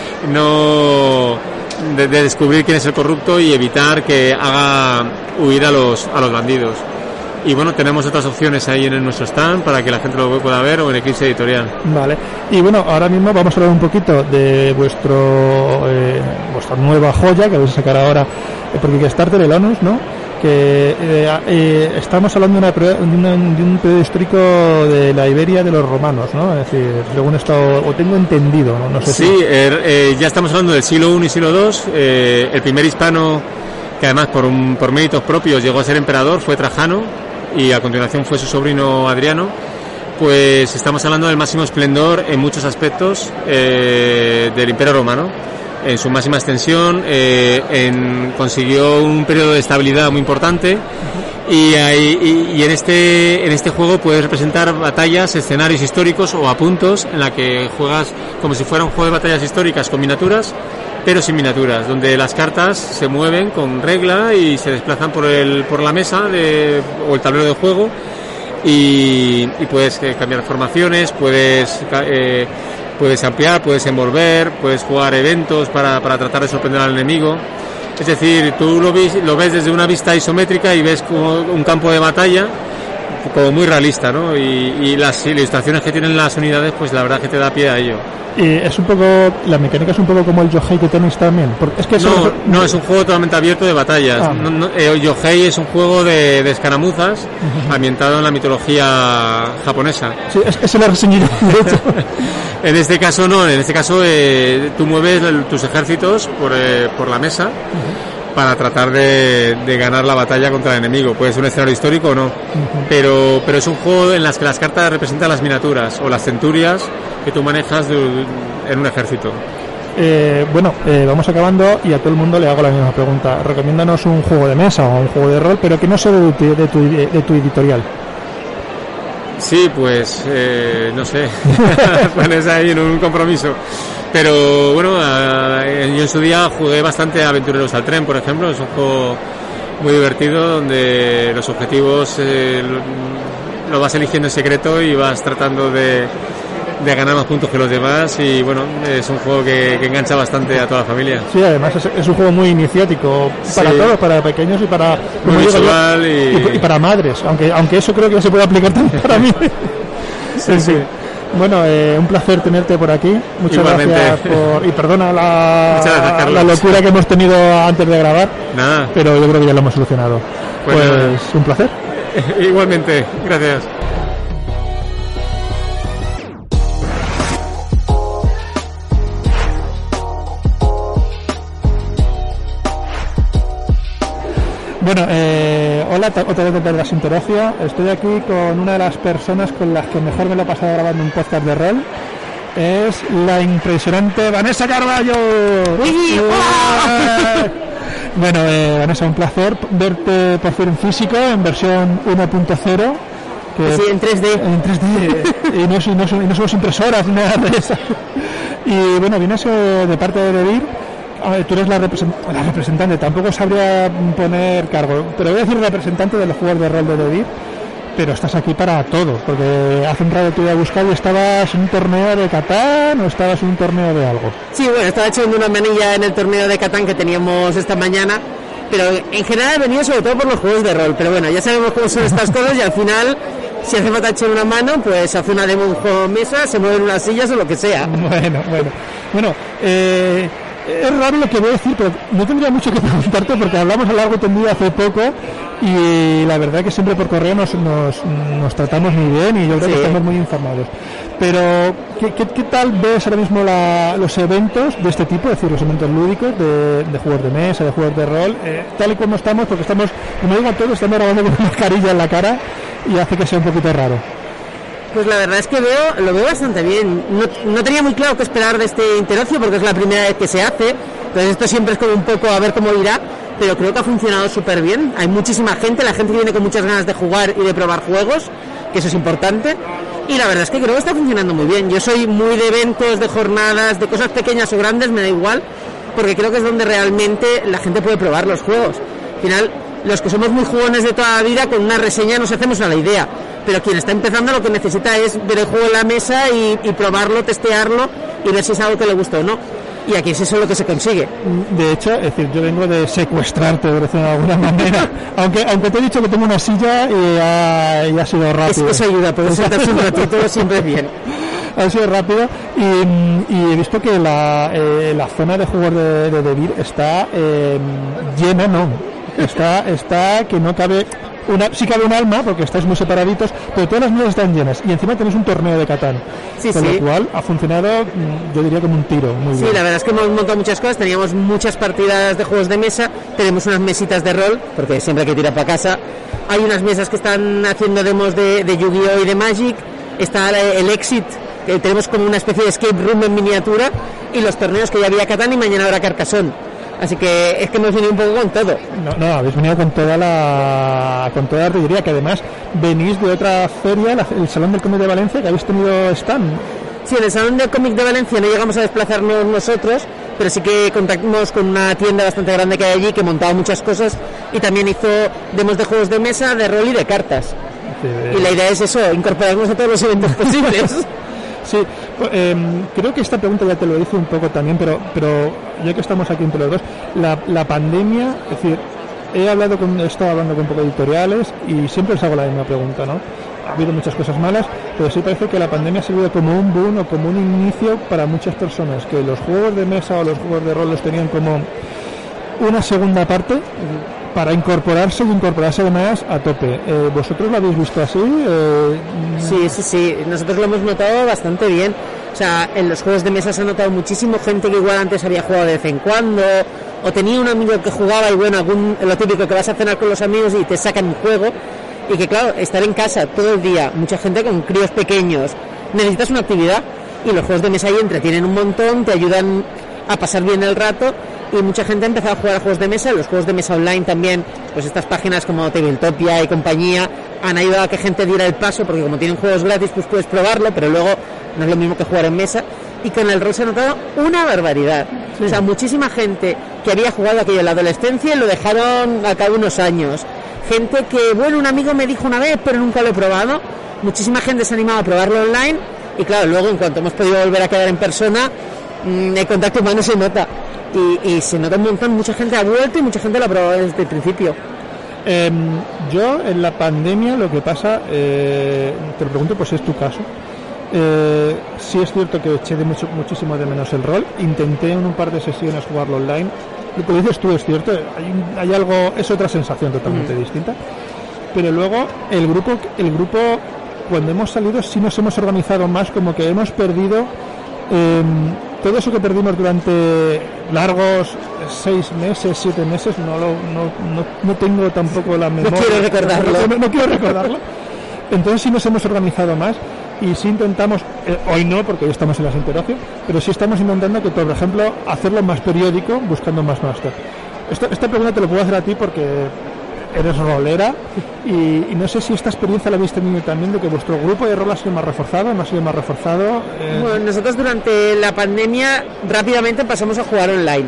no de, de descubrir quién es el corrupto y evitar que haga huir a los, a los bandidos. Y bueno, tenemos otras opciones ahí en nuestro stand para que la gente lo pueda ver, o en Eclipse Editorial. Vale. Y bueno, ahora mismo vamos a hablar un poquito de vuestro eh, vuestra nueva joya que vais a sacar ahora eh, por Kickstarter, el Onus, ¿no? Que eh, eh, estamos hablando de, una, de, una, de un periodo histórico de la Iberia de los romanos, ¿no? Es decir, según esto, o tengo entendido, no, no sé sí, si... er, eh, ya estamos hablando del siglo primero y siglo segundo. Eh, el primer hispano que además por, un, por méritos propios llegó a ser emperador fue Trajano, y a continuación fue su sobrino Adriano. Pues estamos hablando del máximo esplendor en muchos aspectos eh, del Imperio Romano, en su máxima extensión, eh, en, consiguió un periodo de estabilidad muy importante, y, hay, y, y en este en este juego puedes representar batallas, escenarios históricos o a puntos, en la que juegas como si fuera un juego de batallas históricas con miniaturas, pero sin miniaturas, donde las cartas se mueven con regla y se desplazan por el por la mesa de, o el tablero de juego, y, y puedes eh, cambiar formaciones, puedes eh, puedes ampliar, puedes envolver, puedes jugar eventos para, para tratar de sorprender al enemigo. Es decir, tú lo ves, lo ves desde una vista isométrica y ves como un campo de batalla como muy realista, ¿no? Y, y las ilustraciones que tienen las unidades, pues la verdad que te da pie a ello. Y es un poco, la mecánica es un poco como el Yohei que tenéis también. Porque es que no, eso... no, es un juego totalmente abierto de batallas. Ah. No, no, eh, Yohei es un juego de, de escaramuzas, uh-huh, ambientado en la mitología japonesa. Sí, es que se lo reseñé yo, de hecho. En este caso no, en este caso eh, tú mueves el, tus ejércitos por, eh, por la mesa, uh-huh, para tratar de, de ganar la batalla contra el enemigo. Puede ser un escenario histórico o no, uh-huh, pero, pero es un juego en las que las cartas representan las miniaturas o las centurias que tú manejas de, de, en un ejército. Eh, bueno, eh, vamos acabando y a todo el mundo le hago la misma pregunta. Recomiéndanos un juego de mesa o un juego de rol, pero que no sea de tu, de tu, de tu editorial. Sí, pues eh, no sé, pones ahí en un compromiso. Pero bueno, eh, yo en su día jugué bastante a Aventureros al Tren, por ejemplo. Es un juego muy divertido donde los objetivos eh, lo, lo vas eligiendo en secreto y vas tratando de, de ganar más puntos que los demás. Y bueno, es un juego que, que engancha bastante a toda la familia. Sí, además es, es un juego muy iniciático para sí, todos, para pequeños y para muy visual yo, y... y, y para madres, aunque aunque eso creo que se puede aplicar también para mí. Sí, sí. sí. Bueno, eh, un placer tenerte por aquí. Muchas Igualmente. gracias por... Y perdona la, gracias, la locura que hemos tenido antes de grabar. Nada. Pero yo creo que ya lo hemos solucionado. Pues, pues un placer. Igualmente, gracias. Bueno, eh, hola, otra vez desde la Sinterocia. Estoy aquí con una de las personas con las que mejor me lo he pasado grabando un podcast de rol. Es la impresionante Vanessa Carballo. ¡Uy! ¡Oh! Bueno, eh, Vanessa, un placer verte por fin en físico, en versión uno punto cero. Que, sí, en tres D. En tres D. y, no, no, y no somos impresoras ni nada de eso. Y bueno, vienes eh, de parte de Devir A ver, tú eres la, represent la representante, tampoco sabría poner cargo, pero voy a decir representante de los juegos de rol de Devir, pero estás aquí para todo, porque hace un rato te iba a buscar y estabas en un torneo de Catán o estabas en un torneo de algo. Sí, bueno, estaba echando una manilla en el torneo de Catán que teníamos esta mañana, pero en general he venido sobre todo por los juegos de rol, pero bueno, ya sabemos cómo son estas cosas y al final, si hace falta echar una mano, pues hace una demo, un juego de mesa, se mueven unas sillas o lo que sea. Bueno, bueno, bueno, eh... es raro lo que voy a decir, pero no tendría mucho que preguntarte porque hablamos a largo tendido hace poco y la verdad que siempre por correo nos, nos, nos tratamos muy bien y yo creo sí. que estamos muy informados. Pero, ¿qué, qué, qué tal ves ahora mismo la, los eventos de este tipo, es decir, los eventos lúdicos de, de juegos de mesa, de juegos de rol, eh, tal y como estamos, porque estamos, como digo a todos, estamos grabando con una mascarilla en la cara y hace que sea un poquito raro? Pues la verdad es que veo, lo veo bastante bien. No, no tenía muy claro qué esperar de este interocio porque es la primera vez que se hace. Entonces esto siempre es como un poco a ver cómo irá. Pero creo que ha funcionado súper bien. Hay muchísima gente, la gente viene con muchas ganas de jugar y de probar juegos, que eso es importante. Y la verdad es que creo que está funcionando muy bien. Yo soy muy de eventos, de jornadas, de cosas pequeñas o grandes, me da igual. Porque creo que es donde realmente la gente puede probar los juegos. Al final, los que somos muy jugones de toda la vida, con una reseña nos hacemos a la idea. Pero quien está empezando lo que necesita es ver el juego en la mesa y, y probarlo, testearlo y ver si es algo que le gusta o no. Y aquí es eso lo que se consigue. De hecho, es decir, yo vengo de secuestrarte, por decirlo de alguna manera. aunque aunque te he dicho que tengo una silla y ha, y ha sido rápido. Es, eso ayuda, poder sentarse un ratito siempre es bien. Ha sido rápido y, y he visto que la, eh, la zona de juegos de, de Devir está eh, llena, no, está, está que no cabe... Una, sí cabe un alma porque estáis muy separaditos, pero todas las mesas están llenas y encima tenéis un torneo de Catán, sí, con sí. lo cual ha funcionado, yo diría, como un tiro. Muy sí, bien. La verdad es que hemos montado muchas cosas, teníamos muchas partidas de juegos de mesa, tenemos unas mesitas de rol, porque siempre hay que tirar para casa, hay unas mesas que están haciendo demos de, de Yu-Gi-Oh y de Magic, está el Exit, que tenemos como una especie de escape room en miniatura, y los torneos que ya había Catán y mañana habrá Carcassonne. Así que es que hemos venido un poco con todo. No, no, habéis venido con toda la con toda la artillería, que además venís de otra feria, la, el Salón del Cómic de Valencia, que habéis tenido stand. Sí, en el Salón del Cómic de Valencia no llegamos a desplazarnos nosotros, pero sí que contactamos con una tienda bastante grande que hay allí, que montaba muchas cosas y también hizo demos de juegos de mesa, de rol y de cartas. Sí, y la idea es eso, incorporarnos a todos los eventos posibles. Sí, eh, creo que esta pregunta ya te lo hice un poco también, pero pero ya que estamos aquí entre los dos, la, la pandemia, es decir, he hablado con, he estado hablando con un poco de editoriales y siempre os hago la misma pregunta, ¿no? Ha habido muchas cosas malas, pero sí parece que la pandemia ha servido como un boom o como un inicio para muchas personas, que los juegos de mesa o los juegos de rol los tenían como una segunda parte para incorporarse y incorporarse además a tope. Eh, ¿Vosotros lo habéis visto así? Eh, sí, sí, sí. Nosotros lo hemos notado bastante bien. O sea, en los juegos de mesa se ha notado muchísimo gente que igual antes había jugado de vez en cuando, o tenía un amigo que jugaba y bueno, algún, lo típico que vas a cenar con los amigos y te sacan un juego, y que claro, estar en casa todo el día, mucha gente con críos pequeños, necesitas una actividad, y los juegos de mesa ahí entretienen un montón, te ayudan a pasar bien el rato, y mucha gente ha empezado a jugar a juegos de mesa. Los juegos de mesa online también, pues estas páginas como Tabletopia y compañía han ayudado a que gente diera el paso, porque como tienen juegos gratis pues puedes probarlo, pero luego no es lo mismo que jugar en mesa. Y con el rol se ha notado una barbaridad. Sí. O sea, muchísima gente que había jugado aquello en la adolescencia y lo dejaron al cabo de unos años. Gente que, bueno, un amigo me dijo una vez, pero nunca lo he probado. Muchísima gente se ha animado a probarlo online, y claro, luego en cuanto hemos podido volver a quedar en persona, mmm, el contacto humano se nota. Y, y se nota un montón, mucha gente ha vuelto y mucha gente lo ha probado desde el principio. Eh, yo en la pandemia lo que pasa, eh, te lo pregunto pues si es tu caso, eh, sí es cierto que eché de mucho, muchísimo de menos el rol, intenté en un par de sesiones jugarlo online, lo que dices tú es cierto, hay, hay algo, es otra sensación totalmente mm. distinta, pero luego el grupo, el grupo cuando hemos salido sí nos hemos organizado más, como que hemos perdido eh, todo eso que perdimos durante largos seis meses, siete meses, no, lo, no, no, no tengo tampoco la memoria. No quiero recordarlo. No, no, no quiero recordarlo. Entonces sí nos hemos organizado más y sí intentamos, eh, hoy no, porque hoy estamos en las interacciones, pero sí estamos intentando que, por ejemplo, hacerlo más periódico, buscando más máster. Esta, esta pregunta te lo puedo hacer a ti porque eres rolera y, y no sé si esta experiencia la habéis tenido también, de que vuestro grupo de rol ha sido más reforzado, no ha sido más reforzado. Eh... Bueno, nosotros durante la pandemia rápidamente pasamos a jugar online.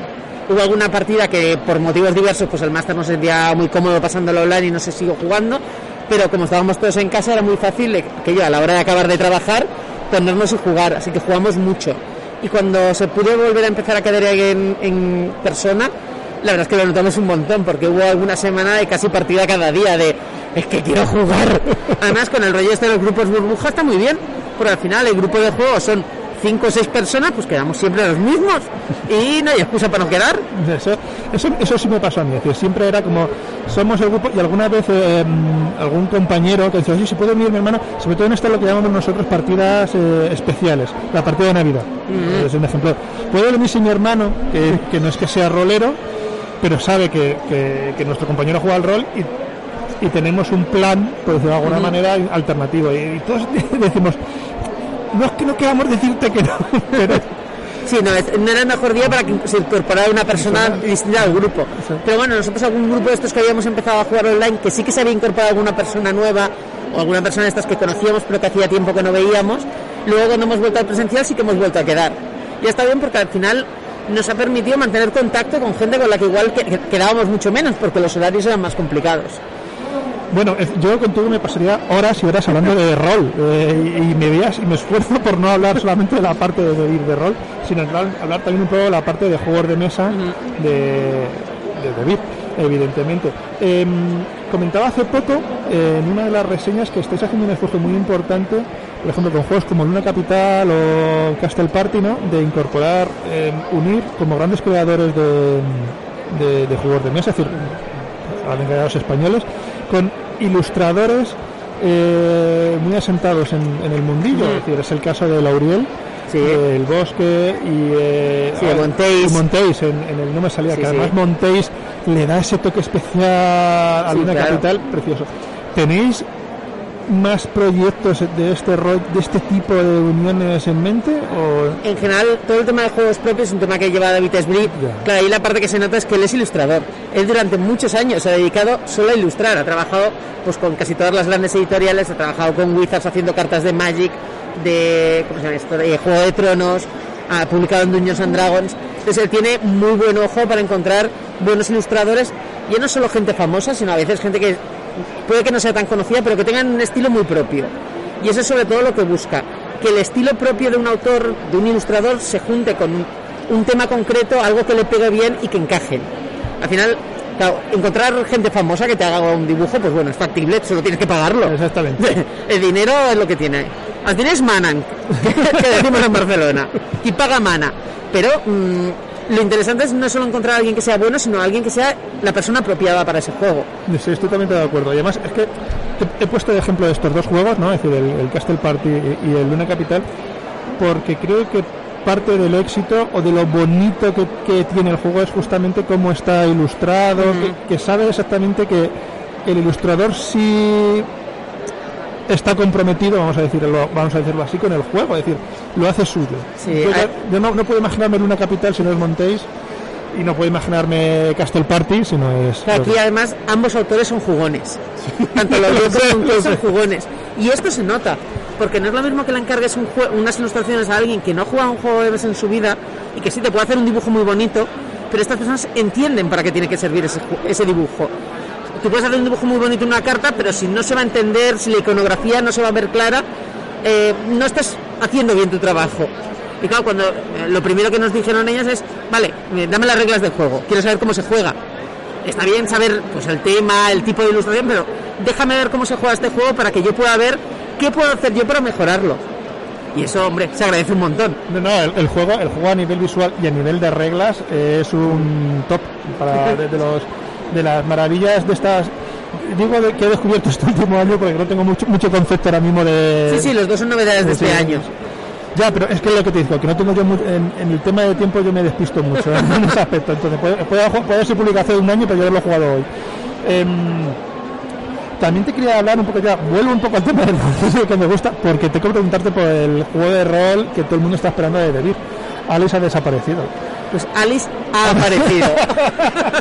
hubo alguna partida que por motivos diversos pues el máster no se sentía muy cómodo pasándolo online y no se siguió jugando, pero como estábamos todos en casa era muy fácil que yo a la hora de acabar de trabajar ponernos y jugar, así que jugamos mucho. Y cuando se pudo volver a empezar a quedar en, en persona, la verdad es que lo notamos un montón, porque hubo alguna semana de casi partida cada día de es que quiero jugar. Además con el rollo este de los grupos burbuja está muy bien, porque al final el grupo de juego son cinco o seis personas, pues quedamos siempre los mismos y no hay excusa para no quedar. Eso, eso, eso sí me pasó a mí, es decir, siempre era como somos el grupo y alguna vez eh, algún compañero que decía, oye, si puede venir mi hermano, sobre todo en esto lo que llamamos nosotros partidas eh, especiales, la partida de Navidad, mm-hmm. es un ejemplo. Puede venir si mi hermano, que, que no es que sea rolero, pero sabe que, que, que nuestro compañero juega al rol y, y tenemos un plan, por decirlo de alguna mm-hmm. manera, alternativo. Y, y todos decimos, no es que no queramos decirte que no, pero... Sí, no, es, no era el mejor día para que se incorporara una persona distinta al grupo. Pero bueno, nosotros algún grupo de estos que habíamos empezado a jugar online, que sí que se había incorporado alguna persona nueva, o alguna persona de estas que conocíamos pero que hacía tiempo que no veíamos, luego cuando hemos vuelto al presencial sí que hemos vuelto a quedar. Y está bien porque al final nos ha permitido mantener contacto con gente con la que igual que, que, quedábamos mucho menos, porque los horarios eran más complicados. Bueno, yo contigo me pasaría horas y horas hablando de rol eh, y, y me veas y me esfuerzo por no hablar solamente de la parte de, de, de rol, sino hablar, hablar también un poco de la parte de juegos de mesa uh-huh. de, de, de V I P, evidentemente. Eh, comentaba hace poco eh, en una de las reseñas que estáis haciendo un esfuerzo muy importante, por ejemplo con juegos como Luna Capital o Castle Party, ¿no? De incorporar, eh, unir como grandes creadores de, de, de juegos de mesa, es decir, creadores españoles, con ilustradores eh, muy asentados en, en el mundillo, mm. es decir, es el caso de Lauriel, sí. El Bosque y, eh, sí, Montéis, y Montéis en, en el no me salía, sí, que además sí. Montéis le da ese toque especial a sí, Luna claro. Capital, precioso. ¿Tenéis más proyectos de este rol, de este tipo de uniones en mente? O... En general, todo el tema de juegos propios es un tema que lleva David Esbrí. Claro, ahí la parte que se nota es que él es ilustrador. Él durante muchos años se ha dedicado solo a ilustrar. Ha trabajado pues con casi todas las grandes editoriales, ha trabajado con Wizards haciendo cartas de Magic, de, ¿cómo se llama esto? de Juego de Tronos, ha publicado en Dungeons and Dragons. Entonces él tiene muy buen ojo para encontrar buenos ilustradores, y no solo gente famosa, sino a veces gente que puede que no sea tan conocida, pero que tengan un estilo muy propio. Y eso es sobre todo lo que busca, que el estilo propio de un autor, de un ilustrador, se junte con un, un tema concreto, algo que le pegue bien y que encajen. Al final, claro, encontrar gente famosa que te haga un dibujo, pues bueno, es factible, solo tienes que pagarlo. Exactamente. El dinero es lo que tiene. Al final es Manan, que decimos en Barcelona, y paga mana. Pero mmm, lo interesante es no solo encontrar a alguien que sea bueno, sino a alguien que sea la persona apropiada para ese juego. Sí, estoy totalmente de acuerdo. Y además es que he, he puesto de ejemplo de estos dos juegos, ¿no? Es decir, el, el Castle Party y, y el Luna Capital, porque creo que parte del éxito o de lo bonito que, que tiene el juego es justamente cómo está ilustrado, mm. que, que sabe exactamente que el ilustrador sí está comprometido, vamos a decirlo, vamos a decirlo así, con el juego, es decir, lo hace suyo. Sí, yo, hay... yo no, no puedo imaginarme Luna Capital si no es Montéis, y no puedo imaginarme Castle Party si no es... Claro, aquí además ambos autores son jugones, tanto los dos como los son jugones, y esto se nota, porque no es lo mismo que le encargues un jue- unas ilustraciones a alguien que no ha jugado un juego de mesa en su vida y que sí te puede hacer un dibujo muy bonito, pero estas personas entienden para qué tiene que servir ese, ese dibujo. Tú puedes hacer un dibujo muy bonito en una carta, pero si no se va a entender, si la iconografía no se va a ver clara, eh, no estás haciendo bien tu trabajo. Y claro, cuando eh, lo primero que nos dijeron ellas es, vale, eh, dame las reglas del juego, quiero saber cómo se juega. Está bien saber pues el tema, el tipo de ilustración, pero déjame ver cómo se juega este juego para que yo pueda ver qué puedo hacer yo para mejorarlo. Y eso, hombre, se agradece un montón. No, no, el, el juego, el juego a nivel visual y a nivel de reglas eh, es un top para de, de los de las maravillas de estas. Digo de, que he descubierto este último año porque no tengo mucho mucho concepto ahora mismo de. Sí, sí, los dos son novedades de, de este sí, año. Ya, pero es que es lo que te digo, que no tengo yo muy, en, en el tema de tiempo yo me despisto mucho en ese aspecto. Entonces puede, puede, puede ser publicado hace un año, pero yo lo he jugado hoy. Eh, También te quería hablar un poco, ya vuelvo un poco al tema del rol que me gusta, porque te quiero preguntarte por el juego de rol que todo el mundo está esperando de Devir. Alice ha desaparecido. Pues Alice ha aparecido.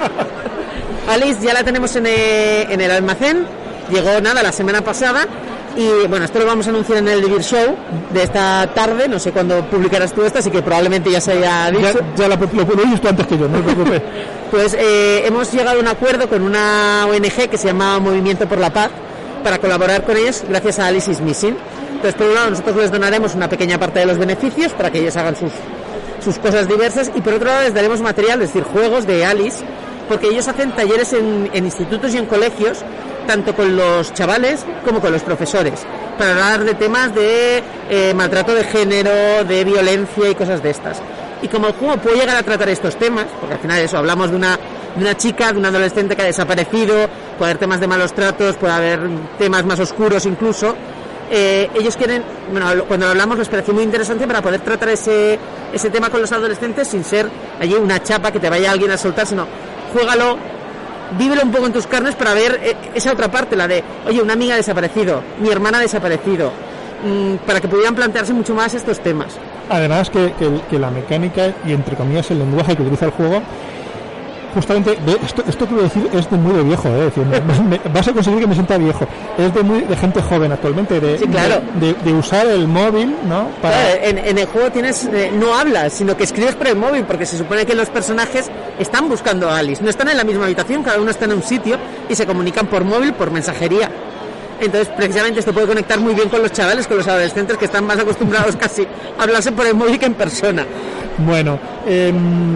Alice ya la tenemos en el, en el almacén, llegó nada la semana pasada Y bueno, esto lo vamos a anunciar en el Beer Show de esta tarde, no sé cuándo publicarás tú esta, así que probablemente ya se haya dicho. Ya, ya lo, lo, lo dices tú antes que yo, no te preocupes. Pues eh, hemos llegado a un acuerdo con una O N G que se llama Movimiento por la Paz para colaborar con ellos gracias a Alice is Missing. Entonces, por un lado, nosotros les donaremos una pequeña parte de los beneficios para que ellos hagan sus, sus cosas diversas, y por otro lado les daremos material, es decir, juegos de Alice, porque ellos hacen talleres en, en institutos y en colegios, tanto con los chavales como con los profesores, para hablar de temas de eh, maltrato de género, de violencia y cosas de estas. Y como el juego puede llegar a tratar estos temas, porque al final eso, hablamos de una, de una chica, de un adolescente que ha desaparecido, puede haber temas de malos tratos, puede haber temas más oscuros incluso, eh, ellos quieren, bueno, cuando lo hablamos les pareció muy interesante para poder tratar ese, ese tema con los adolescentes sin ser allí una chapa que te vaya alguien a soltar, sino juégalo, vívelo un poco en tus carnes para ver esa otra parte, la de, oye, una amiga ha desaparecido, mi hermana ha desaparecido, mmm, para que pudieran plantearse mucho más estos temas. Además que, que, que la mecánica y entre comillas el lenguaje que utiliza el juego, justamente, de, esto, esto que voy a decir es de muy de viejo, ¿eh? Decir, me, me, vas a conseguir que me sienta viejo, es de muy de gente joven actualmente, de, sí, claro. de, de, de usar el móvil, ¿no? Para... Claro, en, en el juego tienes, eh, no hablas, sino que escribes por el móvil, porque se supone que los personajes están buscando a Alice, no están en la misma habitación, cada uno está en un sitio y se comunican por móvil, por mensajería. Entonces, precisamente esto puede conectar muy bien con los chavales, con los adolescentes que están más acostumbrados casi a hablarse por el móvil que en persona. Bueno, eh,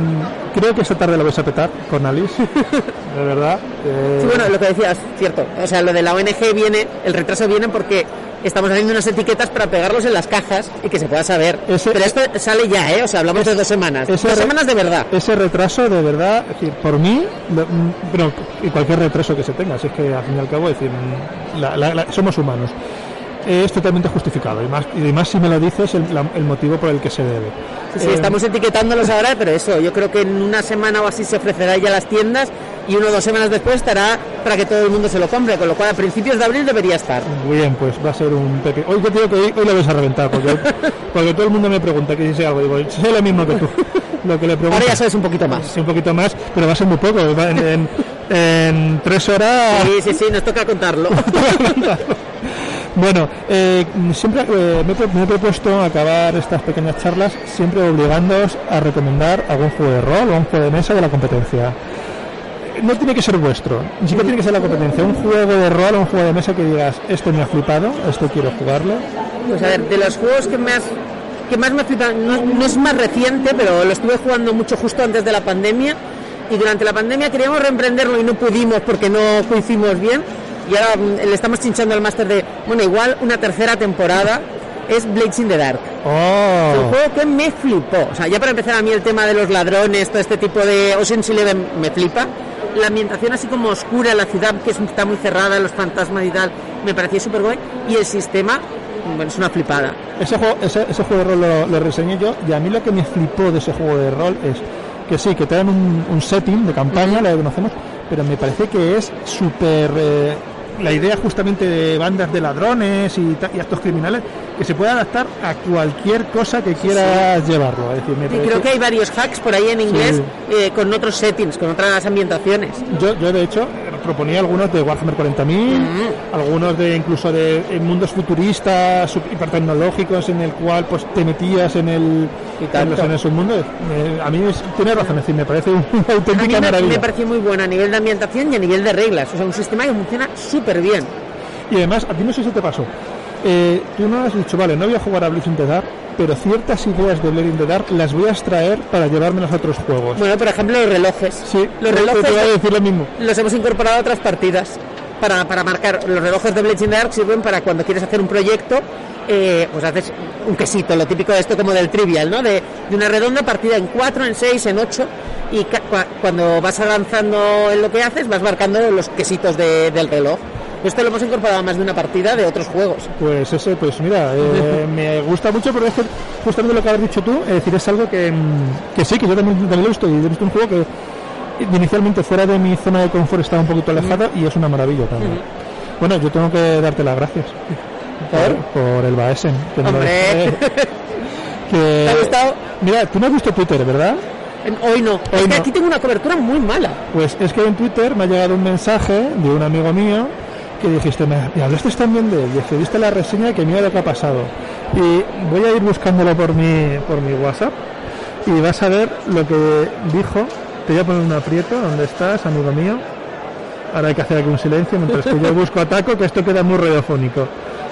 creo que esta tarde lo vais a petar con Alice, de verdad. Eh... Sí, bueno, lo que decías, cierto. O sea, lo de la O N G viene, el retraso viene porque estamos haciendo unas etiquetas para pegarlos en las cajas y que se pueda saber. Ese, Pero esto sale ya, ¿eh? O sea, hablamos ese, de dos semanas. Dos re, semanas de verdad. Ese retraso, de verdad, es decir, por mí, pero y cualquier retraso que se tenga, si es que al fin y al cabo, es decir, la, la, la, somos humanos. Es totalmente justificado y más, y más si me lo dices el, la, el motivo por el que se debe. Sí, sí, eh, estamos etiquetándolos ahora, pero eso, yo creo que en una semana o así se ofrecerá ya a las tiendas y una o dos semanas después estará para que todo el mundo se lo compre, con lo cual a principios de abril debería estar. Muy bien, pues va a ser un pepe. Hoy te digo que hoy, hoy lo vais a reventar, porque, porque todo el mundo me pregunta que si sé algo, digo, sé lo mismo que tú. Lo que le pregunto, ahora ya sabes un poquito más. Sí, un poquito más, pero va a ser muy poco, en, en, en tres horas... Sí, sí, sí, nos toca contarlo. Bueno, eh, siempre eh, me, me he propuesto acabar estas pequeñas charlas siempre obligándoos a recomendar algún juego de rol o un juego de mesa de la competencia. No tiene que ser vuestro, ni siquiera tiene que ser la competencia. Un juego de rol o un juego de mesa que digas, este me ha flipado, este quiero jugarlo. Pues a ver, de los juegos que más, que más me ha flipado, no, no es más reciente, pero lo estuve jugando mucho justo antes de la pandemia, y durante la pandemia queríamos reemprenderlo y no pudimos porque no coincidimos bien. Y ahora le estamos chinchando al máster de, bueno, igual una tercera temporada, es Blades in the Dark. Oh. Un juego que me flipó. O sea, ya para empezar a mí el tema de los ladrones, todo este tipo de Ocean's Eleven me flipa. La ambientación así como oscura, la ciudad que está muy cerrada, los fantasmas y tal, me parecía súper guay. Y el sistema, bueno, es una flipada. Ese juego, ese, ese juego de rol lo, lo reseñé yo, y a mí lo que me flipó de ese juego de rol es que sí, que te dan un, un setting de campaña, uh-huh. Lo que conocemos, pero me parece que es súper... Eh, la idea justamente de bandas de ladrones y, y actos criminales que se puede adaptar a cualquier cosa que quieras sí. llevarlo. Es decir, me sí, creo que hay varios hacks por ahí en inglés sí. eh, con otros settings, con otras ambientaciones. Yo, yo de hecho proponía algunos de Warhammer cuarenta mil, mm. algunos de incluso de mundos futuristas hipertecnológicos en el cual pues te metías en el en, los, en esos mundos. Eh, a mí es, tiene razón, es decir, me parece una auténtica a mí me, maravilla. Me pareció muy buena a nivel de ambientación y a nivel de reglas, o sea, un sistema que funciona súper bien. Y además, a ti no sé si te pasó, eh, tú no has dicho, vale, no voy a jugar a Blades in the Dark, pero ciertas ideas de Blades in the Dark las voy a extraer para llevármelas a otros juegos. Bueno, por ejemplo, los relojes. Sí, los relojes te voy a decir lo mismo. Los hemos incorporado a otras partidas para, para marcar. Los relojes de Blades in the Dark sirven para cuando quieres hacer un proyecto, eh, pues haces un quesito, lo típico de esto como del trivial, ¿no? De, de una redonda partida en cuatro, en seis, en ocho, y ca- cuando vas avanzando en lo que haces, vas marcando los quesitos de, del reloj. Esto lo hemos incorporado a más de una partida de otros juegos. Pues ese, pues mira, eh, me gusta mucho porque es que justamente lo que has dicho tú, es decir, es algo que, que sí, que yo también, también lo he visto, y he visto un juego que inicialmente fuera de mi zona de confort estaba un poquito alejado y es una maravilla también. Uh-huh. Bueno, yo tengo que darte las gracias por, por el Baesen. Que ¡Hombre! No, que, ¿Te ha gustado? Mira, tú no has visto Twitter, ¿verdad? Hoy no, Hoy es que no. Aquí tengo una cobertura muy mala. Pues es que en Twitter me ha llegado un mensaje de un amigo mío que dijiste, me, me hablaste también de él, y escribiste la reseña, que mira lo que ha pasado. Y voy a ir buscándolo por mi, por mi WhatsApp y vas a ver lo que dijo. Te voy a poner un aprieto. ¿Dónde estás, amigo mío? Ahora hay que hacer aquí un silencio mientras que yo busco a Taco, que esto queda muy radiofónico.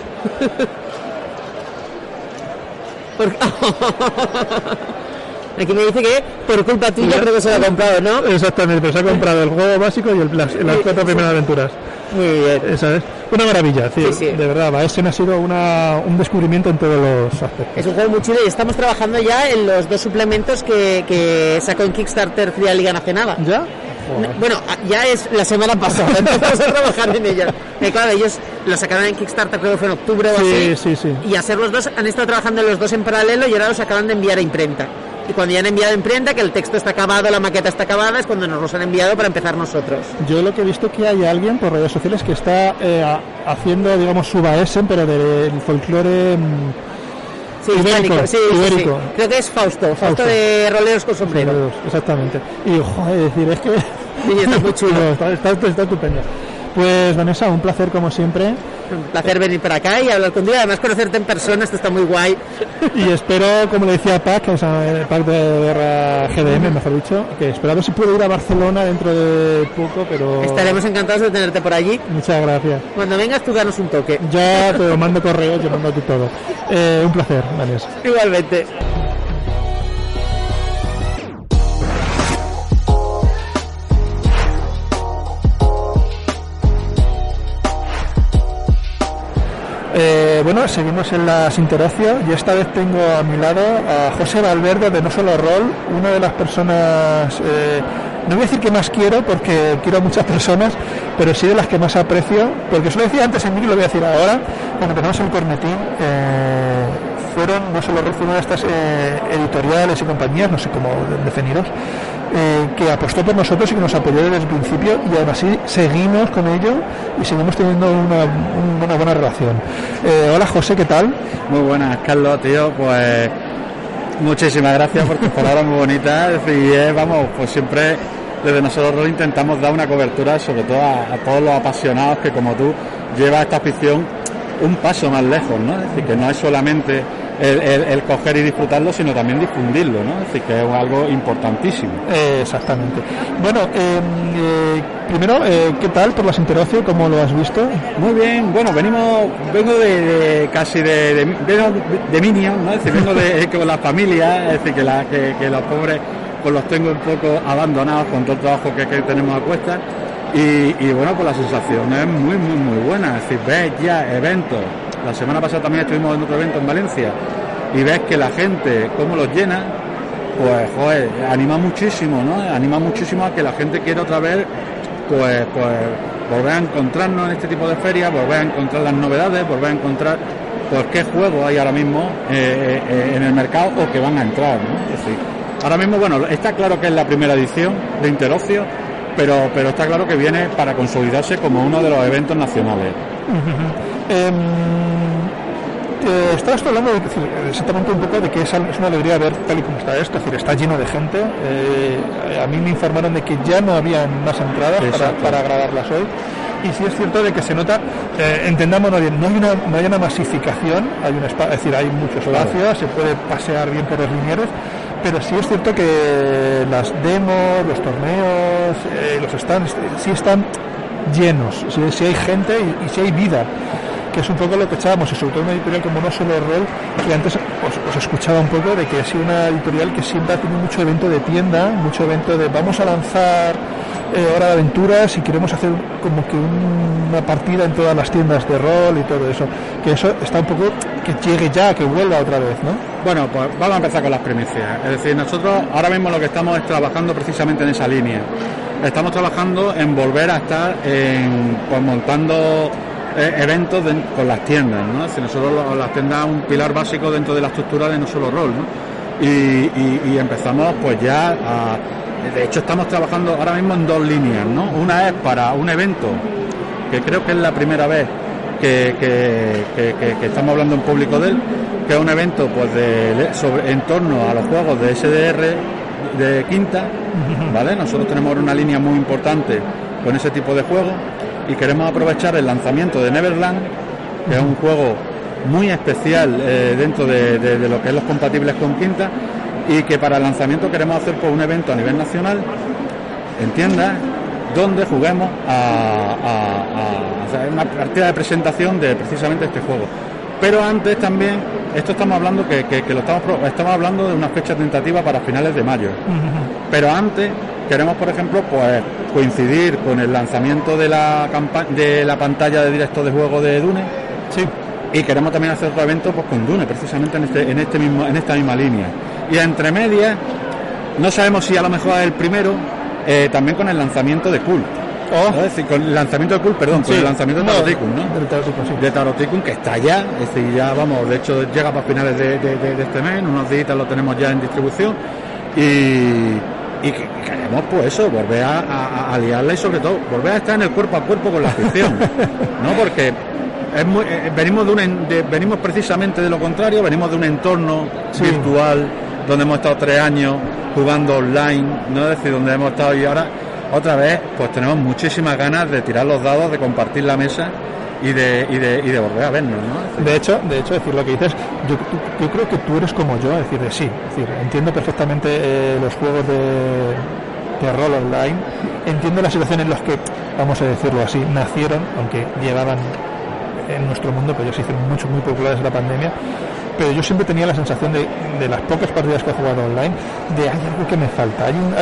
Aquí me dice que por culpa tuya creo que se lo ha comprado, ¿no? Exactamente, pero se ha comprado el juego básico y el, las, las cuatro primeras aventuras. Muy bien. Esa es una maravilla, sí, sí, sí. De verdad, Baesen ha sido una, un descubrimiento en todos los aspectos. Es un juego muy chulo y estamos trabajando ya en los dos suplementos que, que sacó en Kickstarter Free Liga hace nada. ¿Ya? Joder. Bueno, ya es la semana pasada, empezamos a trabajar en ella. Eh, claro, ellos lo sacaron en Kickstarter, creo que fue en octubre o sí, así. Sí, sí. Y a ser los dos, han estado trabajando los dos en paralelo y ahora los acaban de enviar a imprenta. Y cuando ya han enviado a imprenta, que el texto está acabado, la maqueta está acabada, es cuando nos los han enviado para empezar nosotros. Yo lo que he visto que hay alguien por redes sociales que está eh, haciendo, digamos, su Baesen, pero del folclore mmm, sí, ibérico, sí, ibérico. Sí, sí. Creo que es Fausto, Fausto, Fausto. de Roleros con sombrero. Sombreros, exactamente. Y, joder, decir, es que... Sí, está muy chulo. No, está, está, está estupendo. Pues, Vanessa, un placer como siempre. Un placer venir para acá y hablar contigo. Además, conocerte en persona, esto está muy guay. Y espero, como le decía Pac, o sea, el Pac de Guerra G D M, mejor dicho, que espero a ver si puedo ir a Barcelona dentro de poco, pero... Estaremos encantados de tenerte por allí. Muchas gracias. Cuando vengas, tú danos un toque. Ya te mando correo, yo mando a ti todo. Eh, un placer, Vanessa. Igualmente. Eh, bueno, seguimos en la Sinterocio y esta vez tengo a mi lado a José Valverde de No Solo Rol, una de las personas, eh, no voy a decir que más quiero porque quiero a muchas personas, pero sí de las que más aprecio, porque eso lo decía antes en mí y lo voy a decir ahora, cuando empezamos el Cornetín, eh, fueron, No Solo Rol fue una de estas eh, editoriales y compañías, no sé cómo definiros, Eh, que apostó por nosotros y que nos apoyó desde el principio y aún así seguimos con ello y seguimos teniendo una, una buena relación. Eh, hola José, ¿qué tal? Muy buenas, Carlos, tío, pues muchísimas gracias por tus palabras muy bonitas. Y eh, vamos, pues siempre desde nosotros intentamos dar una cobertura sobre todo a, a todos los apasionados que como tú lleva esta afición un paso más lejos, ¿no? Es decir, que no es solamente El, el, el coger y disfrutarlo, sino también difundirlo, ¿no? Es decir, que es algo importantísimo. Eh, exactamente. Bueno, eh, eh, primero, eh, ¿qué tal por la Sinterocio? ¿Cómo lo has visto? Muy bien, bueno, venimos, vengo de, de casi de, de, de, de Minion, ¿no? Es decir, vengo de, con la familia, es decir, que, la, que, que los pobres pues los tengo un poco abandonados con todo el trabajo que, que tenemos a cuestas. Y, y bueno, pues la sensación es muy, muy, muy buena. Es decir, ves ya eventos. La semana pasada también estuvimos en otro evento en Valencia y ves que la gente, cómo los llena, pues, joder, anima muchísimo, ¿no? Anima muchísimo a que la gente quiera otra vez, pues, pues, volver a encontrarnos en este tipo de ferias, volver a encontrar las novedades, volver a encontrar, pues, qué juegos hay ahora mismo eh, eh, en el mercado o que van a entrar, ¿no? Es decir, ahora mismo, bueno, está claro que es la primera edición de Interocio, pero, pero está claro que viene para consolidarse como uno de los eventos nacionales. Uh-huh. eh, eh, estabas hablando de, decir, exactamente un poco de que es, es una alegría ver tal y como está esto, es decir, está lleno de gente. Eh, a mí me informaron de que ya no habían más entradas para, para grabarlas hoy. Y sí es cierto de que se nota, eh, entendámonos bien, no hay una, no hay una masificación, hay un espacio, es decir, hay mucho espacio, claro. Se puede pasear bien por los linieros, pero sí es cierto que las demos, los torneos, eh, los stands, sí están llenos, sí, sí hay gente y, y sí hay vida, que es un poco lo que echábamos, y sobre todo una editorial como No Solo Rol, que antes os, os escuchaba un poco de que ha sido una editorial que siempre ha tenido mucho evento de tienda, mucho evento de vamos a lanzar eh, Hora de Aventuras y queremos hacer como que un, una partida en todas las tiendas de rol y todo eso, que eso está un poco, que llegue ya, que vuelva otra vez, ¿no? Bueno, pues vamos a empezar con las primicias, es decir, nosotros ahora mismo lo que estamos es trabajando precisamente en esa línea, estamos trabajando en volver a estar en, pues, montando eh, eventos de, con las tiendas, ¿no? Es decir, nosotros lo, las tiendas un pilar básico dentro de la estructura de No Solo Rol, ¿no? Y, y, y empezamos pues ya a... De hecho estamos trabajando ahora mismo en dos líneas, ¿no? Una es para un evento, que creo que es la primera vez que, que, que, que, que estamos hablando en público de él, que es un evento pues de, sobre, en torno a los juegos de S D R de quinta, ¿vale? Nosotros tenemos una línea muy importante con ese tipo de juegos y queremos aprovechar el lanzamiento de Neverland, que es un juego muy especial eh, dentro de, de, de lo que es los compatibles con Quinta, y que para el lanzamiento queremos hacer pues, un evento a nivel nacional en tiendas donde juguemos a, a, a, a hacer una partida de presentación de precisamente este juego. Pero antes también, esto estamos hablando que, que, que lo estamos estamos hablando de una fecha tentativa para finales de mayo. Uh-huh. Pero antes queremos, por ejemplo, pues coincidir con el lanzamiento de la campa- de la pantalla de directo de juego de Dune. Sí. Y queremos también hacer otro evento pues con Dune, precisamente en este, en este mismo, en esta misma línea. Y entre medias, no sabemos si a lo mejor es el primero, eh, también con el lanzamiento de Cult. Oh. Es decir, con el lanzamiento de Cult, perdón, sí. con el lanzamiento de Taroticum, ¿no? De Taroticum, sí. De Taroticum, que está ya, es decir, ya vamos, de hecho llega para finales de, de, de, de este mes, en unos días lo tenemos ya en distribución. Y, y que queremos, pues eso, volver a, a, a liarla y sobre todo, volver a estar en el cuerpo a cuerpo con la afición, ¿no? Porque es muy, eh, venimos de un de, venimos precisamente de lo contrario, venimos de un entorno sí. virtual donde hemos estado tres años jugando online, no es decir, donde hemos estado y ahora otra vez pues tenemos muchísimas ganas de tirar los dados, de compartir la mesa y de y de, y de volver a vernos, ¿no? De hecho, de hecho, decir lo que dices, yo, tú, yo creo que tú eres como yo, es decir, de sí, es decir, entiendo perfectamente eh, los juegos de, de rol online, entiendo las situaciones en las que, vamos a decirlo así, nacieron, aunque llevaban en nuestro mundo, pero ellos se hicieron mucho, muy populares en la pandemia, pero yo siempre tenía la sensación de, de las pocas partidas que he jugado online, de hay algo que me falta, hay un... Hay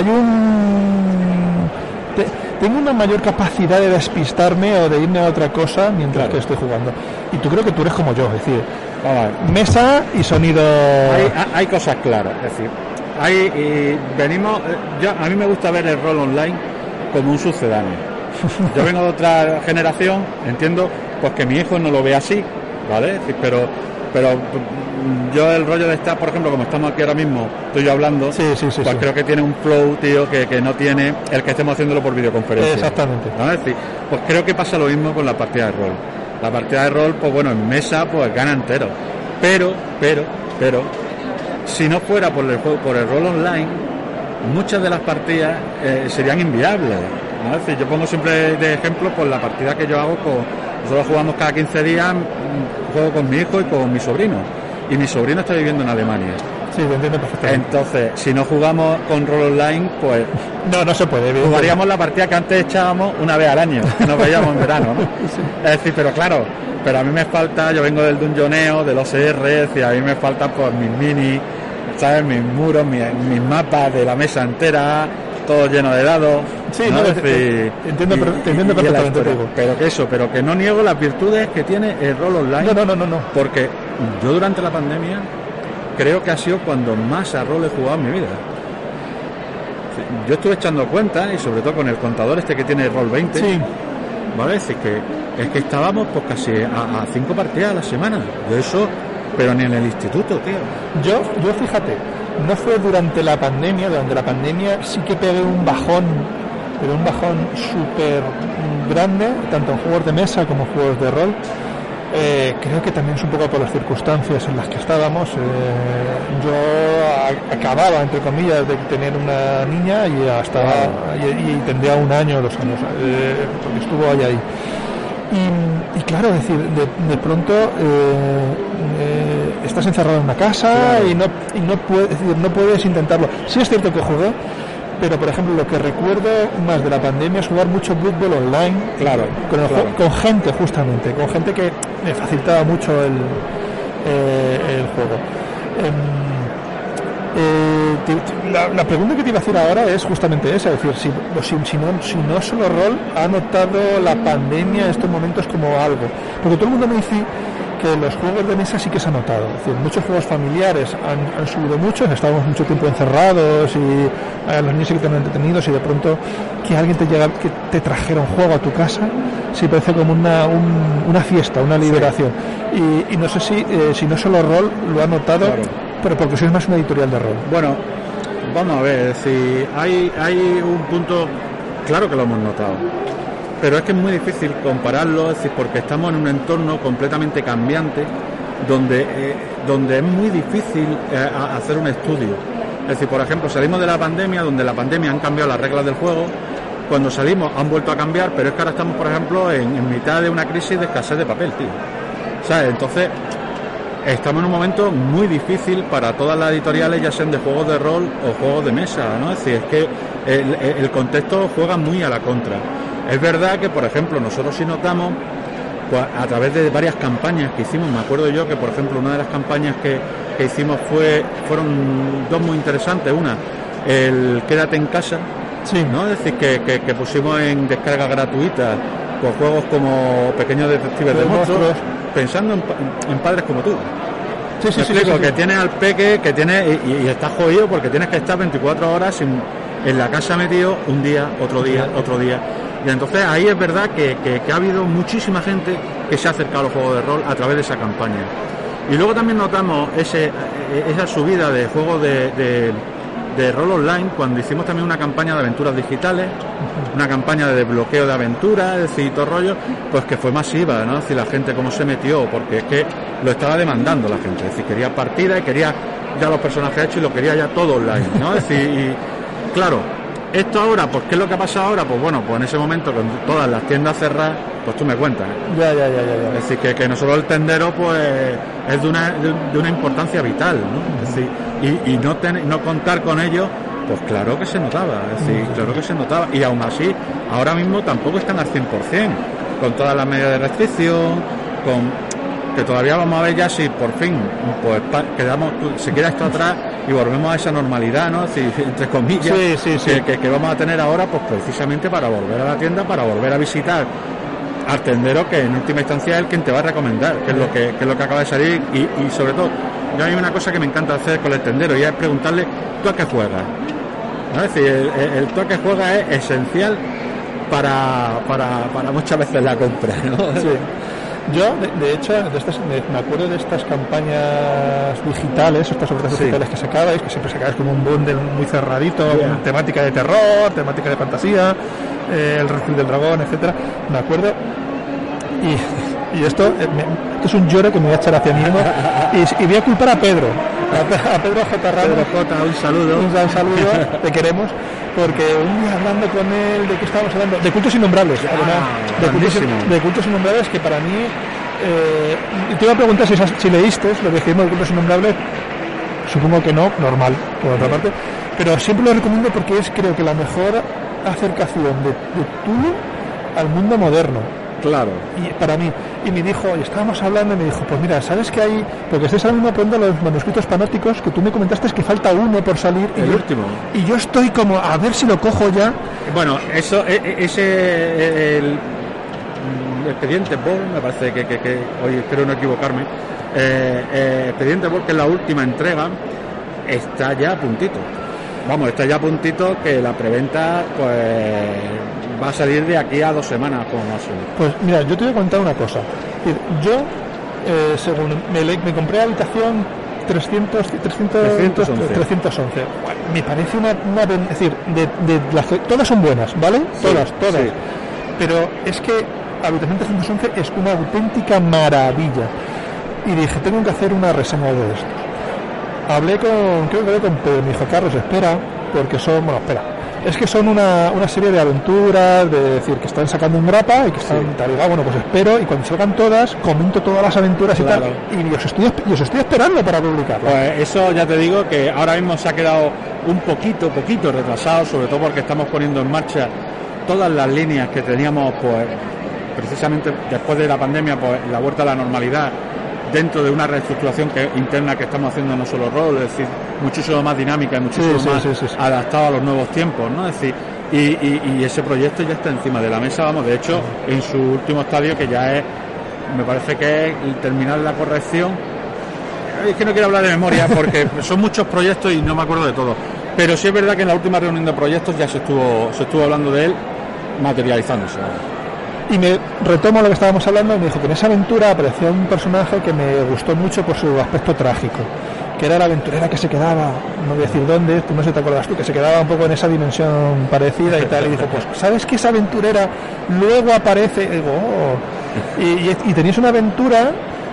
un te, tengo una mayor capacidad de despistarme o de irme a otra cosa mientras claro. que estoy jugando. Y tú creo que tú eres como yo, es decir, oh, mesa y sonido... Hay, hay cosas claras, es decir, hay, y venimos... Yo, a mí me gusta ver el rol online como un sucedáneo. Yo vengo de otra generación, entiendo pues que mi hijo no lo ve así, ¿vale? Pero pero yo el rollo de estar, por ejemplo, como estamos aquí ahora mismo, estoy yo hablando, sí, sí, sí, pues sí. creo que tiene un flow, tío, que, que no tiene el que estemos haciéndolo por videoconferencia. Exactamente. ¿No? Es decir, pues creo que pasa lo mismo con la partida de rol. La partida de rol, pues bueno, en mesa, pues gana entero. Pero, pero, pero, si no fuera por el juego, por el rol online, muchas de las partidas eh, serían inviables. ¿No? Es decir, yo pongo siempre de ejemplo por la partida que yo hago con... Nosotros jugamos cada quince días, juego con mi hijo y con mi sobrino. Y mi sobrino está viviendo en Alemania. Sí, lo entiendo perfectamente. Entonces, si no jugamos con rol online, pues... No, no se puede. Jugaríamos la partida que antes echábamos una vez al año, que nos veíamos en verano, ¿no? Sí. Es decir, pero claro, pero a mí me falta, yo vengo del dungeoneo, del O C R, es decir, a mí me faltan pues mis mini, ¿sabes? Mis muros, mis, mis mapas de la mesa entera, todo lleno de dados. Sí, ¿no? no, Es decir, te entiendo, y, te entiendo y, perfectamente. y pero, pero que eso, pero que no niego las virtudes que tiene el rol online. No, no, no, no, no. Porque yo durante la pandemia creo que ha sido cuando más a rol he jugado en mi vida. Yo estuve echando cuenta, y sobre todo con el contador este que tiene Roll veinte, sí. ¿vale? Es que, es que estábamos pues casi a, a cinco partidas a la semana. De eso, pero ni en el instituto, tío. Yo, yo fíjate, no fue durante la pandemia, durante la pandemia sí que pegué un bajón, pero un bajón súper grande, tanto en juegos de mesa como en juegos de rol. Eh, creo que también es un poco por las circunstancias en las que estábamos. Eh, yo a, acababa, entre comillas, de tener una niña y hasta y, y tendría un año o dos años, eh, porque estuvo ahí ahí. Y, y claro, es decir, de, de pronto eh, eh, estás encerrado en una casa claro. y no y no puedes, es decir, no puedes intentarlo. Sí es cierto que jugué, pero por ejemplo lo que recuerdo más de la pandemia es jugar mucho Blood Bowl online, claro, con, el, claro. con gente justamente, con gente que me facilitaba mucho el, eh, el juego. Eh, eh, te, la, la pregunta que te iba a hacer ahora es justamente esa, es decir, si, si, si, no, si no solo rol ha notado la pandemia en estos momentos como algo, porque todo el mundo me dice que los juegos de mesa sí que se ha notado, es decir, muchos juegos familiares han, han subido mucho, estábamos mucho tiempo encerrados y eh, los niños se quedan entretenidos y de pronto que alguien te llega, que te trajera un juego a tu casa, sí parece como una, un, una fiesta, una liberación. Sí. Y, y no sé si, eh, si no solo rol lo ha notado, claro. pero porque sois más una editorial de rol. Bueno, vamos a ver, si hay, hay un punto, claro que lo hemos notado. Pero es que es muy difícil compararlo, es decir, porque estamos en un entorno completamente cambiante, donde, eh, donde es muy difícil eh, hacer un estudio. Es decir, por ejemplo, salimos de la pandemia, donde la pandemia han cambiado las reglas del juego, cuando salimos han vuelto a cambiar, pero es que ahora estamos, por ejemplo, en, en mitad de una crisis de escasez de papel, tío. ¿Sabes? Entonces, estamos en un momento muy difícil para todas las editoriales, ya sean de juegos de rol o juegos de mesa, ¿no? Es decir, es que el, el contexto juega muy a la contra. Es verdad que, por ejemplo, nosotros sí notamos, pues, a través de varias campañas que hicimos, me acuerdo yo que, por ejemplo, una de las campañas que, que hicimos fue fueron dos muy interesantes. Una, el Quédate en casa, Sí. ¿no? Es decir, que, que, que pusimos en descarga gratuita por juegos como Pequeños Detectives de, De monstruos, monstruos. pensando en, pa- en padres como tú. Sí, sí, Me sí, explico, sí, que sí. tienes al peque, que tiene y, y estás jodido porque tienes que estar veinticuatro horas en, en la casa metido un día, otro día, otro día. Y entonces ahí es verdad que, que, que ha habido muchísima gente que se ha acercado a los juegos de rol a través de esa campaña. Y luego también notamos ese, esa subida de juegos de, de, de rol online cuando hicimos también una campaña de aventuras digitales, una campaña de desbloqueo de aventuras, es decir, todo rollo, pues que fue masiva, ¿no? Es decir, la gente cómo se metió, porque es que lo estaba demandando la gente, es decir, quería partida y quería ya los personajes hechos y lo quería ya todo online, ¿no? Es decir, y claro, esto ahora, pues ¿qué es lo que ha pasado ahora? Pues bueno, pues en ese momento con todas las tiendas cerradas, pues tú me cuentas, ¿eh? Ya, ya, ya, ya, ya. Es decir, que, que nosotros el tendero pues es de una, de, de una importancia vital, ¿no? Es decir, y, y no, ten, no contar con ellos, pues claro que se notaba, es decir, claro que se notaba, y aún así, ahora mismo tampoco están al cien por ciento, con todas las medidas de restricción, con que todavía vamos a ver ya si por fin pues pa, quedamos, se queda esto atrás y volvemos a esa normalidad, ¿no? Es decir, entre comillas, Sí, sí, sí. Que, que, que vamos a tener ahora, pues precisamente para volver a la tienda, para volver a visitar al tendero, que en última instancia es el quien te va a recomendar, que es lo que, que es lo que acaba de salir, y, y sobre todo, yo hay una cosa que me encanta hacer con el tendero y es preguntarle, ¿tú a qué juegas? ¿No? Es decir, el, el, el tú a qué juegas es esencial para, para, para muchas veces la compra, ¿no? Sí. Yo, de, de hecho, de estas, de, me acuerdo de estas campañas digitales, estas obras Sí. digitales que sacabais, que siempre sacabais como un bundle muy cerradito, Yeah. con temática de terror, temática de fantasía, eh, el refugio del dragón, etcétera. Me acuerdo, y, y esto, eh, me, esto es un lloro que me voy a echar hacia mí mismo, y, y voy a culpar a Pedro, a, a Pedro J. Ramos. Pedro J, un saludo. Un gran saludo, te queremos, porque un día hablando con él, ¿de qué estábamos hablando? De cultos innombrables, además, de cultos, grandísimo. de cultos innombrables, que para mí, eh, y te iba a preguntar si, si leíste lo que dijimos de cultos innombrables, supongo que no, normal, por otra parte, pero siempre lo recomiendo porque es, creo que, la mejor acercación de, de Tulu al mundo moderno. Claro. Y para mí, y me dijo, y estábamos hablando y me dijo, pues mira, ¿sabes que hay? Porque estáis ahora mismo poniendo los manuscritos panópticos, que tú me comentaste que falta uno por salir, y El yo, último. y yo estoy como, a ver si lo cojo ya. Bueno, eso, e- e- ese, el, mm, Expediente Ball, me parece que, que, que hoy espero no equivocarme, eh, eh, Expediente Ball, que es la última entrega, está ya a puntito. Vamos, está ya a puntito, que la preventa pues va a salir de aquí a dos semanas como máximo. Pues mira, yo te voy a contar una cosa. Es decir, yo, eh, según me, le- me compré habitación trescientos, trescientos, trescientos once. trescientos once. Bueno, me parece una, una ben- es decir, de, de las que- todas son buenas, ¿vale? Todas, todas. sí. Pero es que habitación trescientos once es una auténtica maravilla. Y dije, tengo que hacer una reseña de esto. Hablé con, creo que hablé con Pedro, me dijo, Carlos, espera, porque son, bueno, espera, es que son una, una serie de aventuras, de decir, que están sacando un grapa y que están Sí. tal, y, ah, bueno, pues espero, y cuando salgan todas, comento todas las aventuras Claro. y tal, y os estoy, y os estoy esperando para publicarlas. Pues eso ya te digo que ahora mismo se ha quedado un poquito, poquito retrasado, sobre todo porque estamos poniendo en marcha todas las líneas que teníamos, pues precisamente después de la pandemia, pues la vuelta a la normalidad, dentro de una reestructuración que, interna que estamos haciendo en No Solo Rol, es decir, muchísimo más dinámica y muchísimo Sí, sí, más sí, sí, sí. adaptado a los nuevos tiempos, ¿no? Es decir, y, y, y ese proyecto ya está encima de la mesa, vamos, de hecho, en su último estadio, que ya es, me parece que es el terminar la corrección. Es que no quiero hablar de memoria porque son muchos proyectos y no me acuerdo de todo, pero sí es verdad que en la última reunión de proyectos ya se estuvo, se estuvo hablando de él materializándose. Y me retomo lo que estábamos hablando, y me dijo que en esa aventura aparecía un personaje que me gustó mucho por su aspecto trágico, que era la aventurera que se quedaba, no voy a decir dónde, tú no sé si te acuerdas tú, que se quedaba un poco en esa dimensión parecida y tal, y dijo, pues, ¿sabes que esa aventurera luego aparece? Y digo, oh. y, y, y tenéis una aventura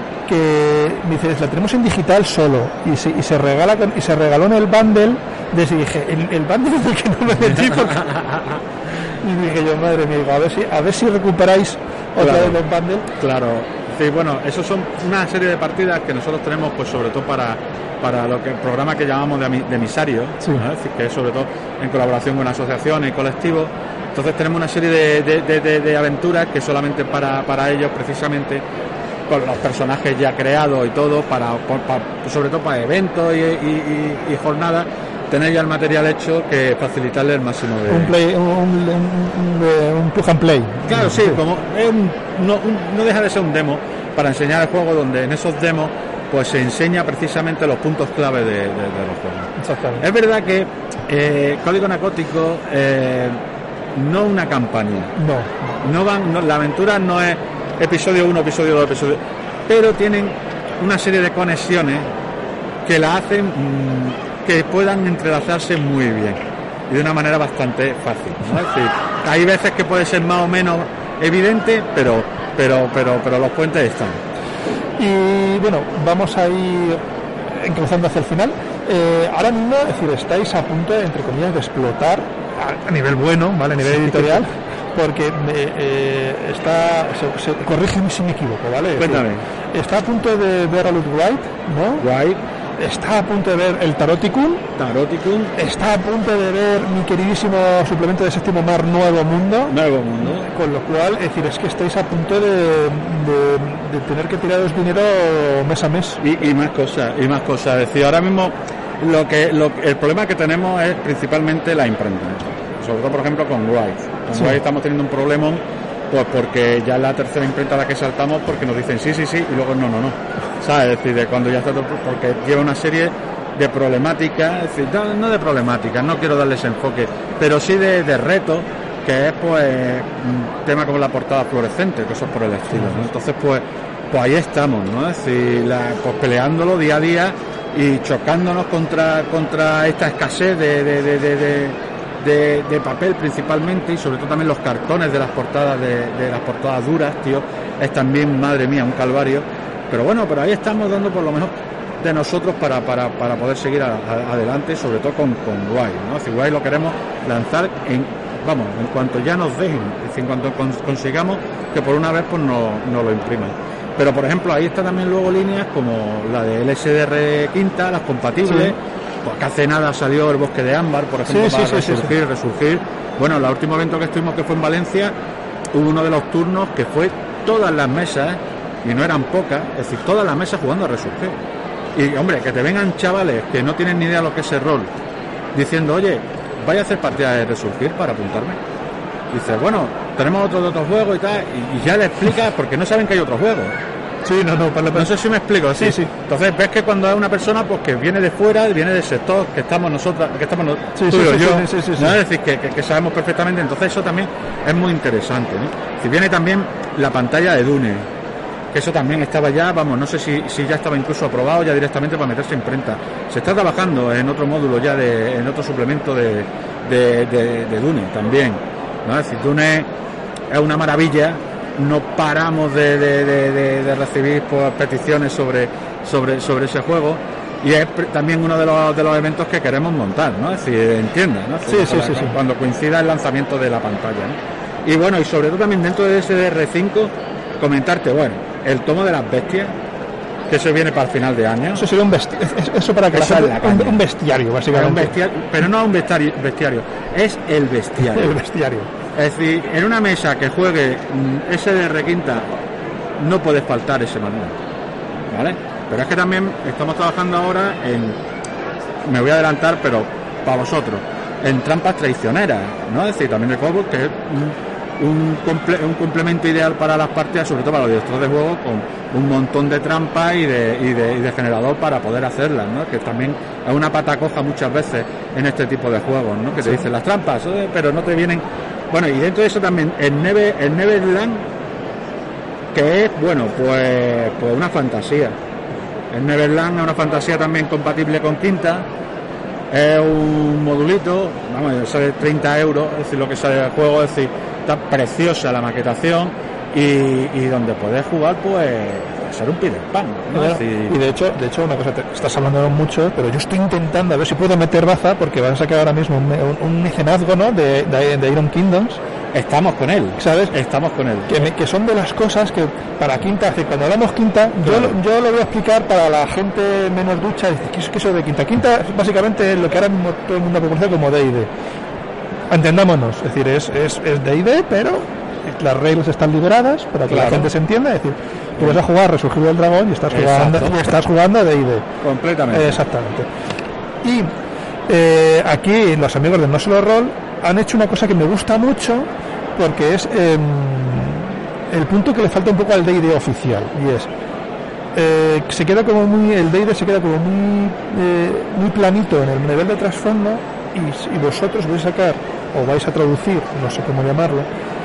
que me dices, la tenemos en digital solo, y se, y se regala con- y se regaló en el bundle, desde y dije, el, el bundle es el que no me metí porque... Y dije yo, madre mía, a ver si, a ver si recuperáis otra Claro. vez los bundles. Claro, sí, bueno, esos son una serie de partidas que nosotros tenemos, pues sobre todo para, para lo que el programa que llamamos de, ami- de emisario, Sí. ¿no? Es decir, que es sobre todo en colaboración con asociaciones y colectivos. Entonces tenemos una serie de, de- de- de- de aventuras que solamente para, para ellos, precisamente, con los personajes ya creados y todo, para, por- pa- sobre todo para eventos y, y- y- y jornadas, tener ya el material hecho que facilitarle el máximo de... Un, play, un, un, un, un plug and play. Claro, sí, como es un- no, un- no deja de ser un demo para enseñar el juego, donde en esos demos pues se enseña precisamente los puntos clave de, de- de los juegos. Exactamente. Es verdad que eh, Código Narcótico eh, no una campaña, No, no van, no- la aventura no es episodio uno, episodio dos, episodio, pero tienen una serie de conexiones que la hacen mm, que puedan entrelazarse muy bien y de una manera bastante fácil, ¿no? Es decir, hay veces que puede ser más o menos evidente, pero pero pero pero los puentes están. y bueno, vamos a ir encruzando hacia el final. Eh, ahora mismo, es decir, estáis a punto, entre comillas, de explotar a, a nivel bueno, ¿vale? A nivel editorial, porque eh, eh, está, se, se- corrígeme si me equivoco, ¿vale? Es decir, Cuéntame. está a punto de ver a Loot White, ¿no? White, Está a punto de ver el Taroticum, Taroticum, está a punto de ver mi queridísimo suplemento de séptimo mar Nuevo Mundo, Nuevo Mundo. con lo cual, es decir, es que estáis a punto de, de- de tener que tiraros dinero mes a mes. Y, y más cosas, y más cosas. Es decir, ahora mismo lo que, lo, el problema que tenemos es principalmente la imprenta. Sobre todo, por ejemplo, con White. Con Sí. White estamos teniendo un problemón, pues porque ya es la tercera imprenta a la que saltamos, porque nos dicen sí, sí, sí, y luego no, no, no. ¿Sabes? Es decir, de cuando ya está todo, porque lleva una serie de problemáticas, es decir, no, no de problemáticas, no quiero darles enfoque, pero sí de, de retos, que es pues un tema como la portada fluorescente, cosas por el estilo, ¿no? Entonces, pues, pues ahí estamos, ¿no? Es decir, la, pues peleándolo día a día y chocándonos contra, contra esta escasez de, de, de, de, de, de- de papel principalmente, y sobre todo también los cartones de las portadas de, de las portadas duras, tío, es también, madre mía, un calvario. Pero bueno, pero ahí estamos dando por lo mejor de nosotros para, para, para poder seguir a- a- adelante, sobre todo con, con Guay, ¿no? Si Guay lo queremos lanzar en, vamos, en cuanto ya nos dejen, es decir, en cuanto cons- consigamos que por una vez pues no, no lo impriman. Pero por ejemplo ahí está también luego líneas como la de L S D R quinta, las compatibles, Sí. pues que hace nada salió el Bosque de Ámbar, por ejemplo, Sí, para sí, sí, sí, resurgir, resurgir. Bueno, el último evento que estuvimos, que fue en Valencia, hubo uno de los turnos que fue todas las mesas, y no eran pocas, es decir, todas las mesas jugando a resurgir. Y hombre, que te vengan chavales que no tienen ni idea de lo que es el rol, diciendo, oye, vaya a hacer partida de resurgir para apuntarme. Dice, bueno, tenemos otro de otro juego y tal, y, y ya le explicas porque no saben que hay otro juego. Sí, no, no, para, No sé si me explico, ¿sí? Sí, sí. Entonces ves que cuando es una persona pues que viene de fuera, viene del sector, que estamos nosotros, que estamos no- Sí, tú sí, y sí, yo, sí, sí, sí, sí. ¿no? Es decir, que, que- que sabemos perfectamente, entonces eso también es muy interesante, ¿no? Si viene también la pantalla de Dune, que eso también estaba ya, vamos, no sé si, si ya estaba incluso aprobado ya directamente para meterse en imprenta. Se está trabajando en otro módulo ya, de, en otro suplemento de, de, de- de Dune también, ¿no? Es decir, Dune es una maravilla, no paramos de, de- de- de- de recibir pues, peticiones sobre, sobre, sobre ese juego, y es pre- también uno de los, de los eventos que queremos montar, ¿no? Es decir, en tienda, ¿no? Es decir, Sí, sí, para- sí, sí. cuando coincida el lanzamiento de la pantalla, ¿no? Y bueno, y sobre todo también dentro de S D R cinco, comentarte, bueno, el tomo de las bestias, que eso viene para el final de año. Eso sería un besti- eso para que Eso la es gente- la un, caña. un bestiario, Pero, básicamente. un bestiario, pero no un bestiario, bestiario, es el bestiario. El bestiario. Es decir, en una mesa que juegue mm, S D R quinta no puede faltar ese manual, ¿vale? Pero es que también estamos trabajando ahora en, me voy a adelantar, pero para vosotros, en trampas traicioneras, ¿no? Es decir, también el Cobalt, que es un, un, comple- un complemento ideal para las partidas, sobre todo para los directores de juego, con un montón de trampas y de, y de, y de generador para poder hacerlas, ¿no? Que también es una pata coja muchas veces en este tipo de juegos, ¿no? Que te dicen las trampas, eh, pero no te vienen. Bueno, y dentro de eso también el Neve, el Neverland, que es, bueno, pues, pues una fantasía. El Neverland es una fantasía también compatible con Quinta. Es un modulito, vamos, sale treinta euros, es decir, lo que sale del juego, es decir, está preciosa la maquetación y, y donde puedes jugar, pues, ser un Peter Pan, ¿no? Claro. Sí. Y de hecho, de hecho una cosa, te estás hablando mucho, pero yo estoy intentando a ver si puedo meter baza, porque van a sacar ahora mismo un, un, un mecenazgo, ¿no? de, de, de Iron Kingdoms. Estamos con él, ¿sabes? Estamos con él. Que, me, que son de las cosas que para quinta, es decir, cuando hablamos quinta, Claro. yo, yo lo voy a explicar para la gente menos ducha, es decir, ¿qué es que eso de quinta? Quinta es básicamente lo que ahora mismo todo el mundo pronuncia como D y D. Entendámonos, es decir, es, es, es D y D, pero las reglas están liberadas para que Claro. la gente se entienda, es decir, tú vas a jugar Resurgir del Dragón y estás jugando, Exacto. y estás jugando D y D. Completamente. Exactamente. Y eh, aquí los amigos de No Solo Roll han hecho una cosa que me gusta mucho, porque es eh, el punto que le falta un poco al D y D oficial, y es eh, se queda como muy el D y D se queda como muy eh, muy planito en el nivel de trasfondo, y, y vosotros vais a sacar o vais a traducir, no sé cómo llamarlo,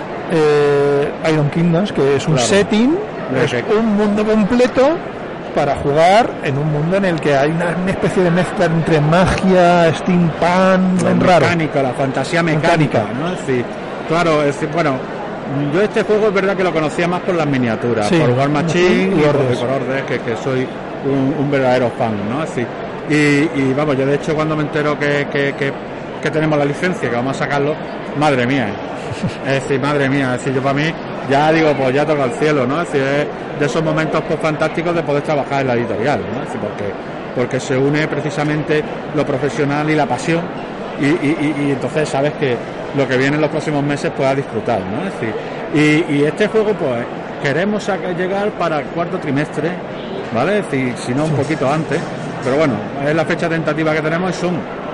eh, Iron Kingdoms, que es un Claro. setting, De es que- un mundo completo para jugar en un mundo en el que hay una, una especie de mezcla entre magia, steampunk, La en raro. mecánica, la fantasía mecánica, Mecánica. ¿no? Es decir, claro, es decir, bueno, yo este juego es verdad que lo conocía más por las miniaturas, Sí, por War Machine y y, por, Ordes. y por Ordes, que, que soy un, un verdadero fan, ¿no? Es decir, y, y vamos, yo de hecho cuando me entero que, que, que, que tenemos la licencia, que vamos a sacarlo, madre mía, es decir, madre mía, es decir, yo para mí ya digo, pues ya toca el cielo, ¿no? Es decir, es de esos momentos pues fantásticos de poder trabajar en la editorial, ¿no? Es decir, porque, porque se une precisamente lo profesional y la pasión, y, y, y, y entonces sabes que lo que viene en los próximos meses puedas disfrutar, ¿no? Es decir, y, y este juego pues queremos sacar, llegar para el cuarto trimestre, ¿vale? Es decir, si no un poquito antes, pero bueno, es la fecha tentativa que tenemos y son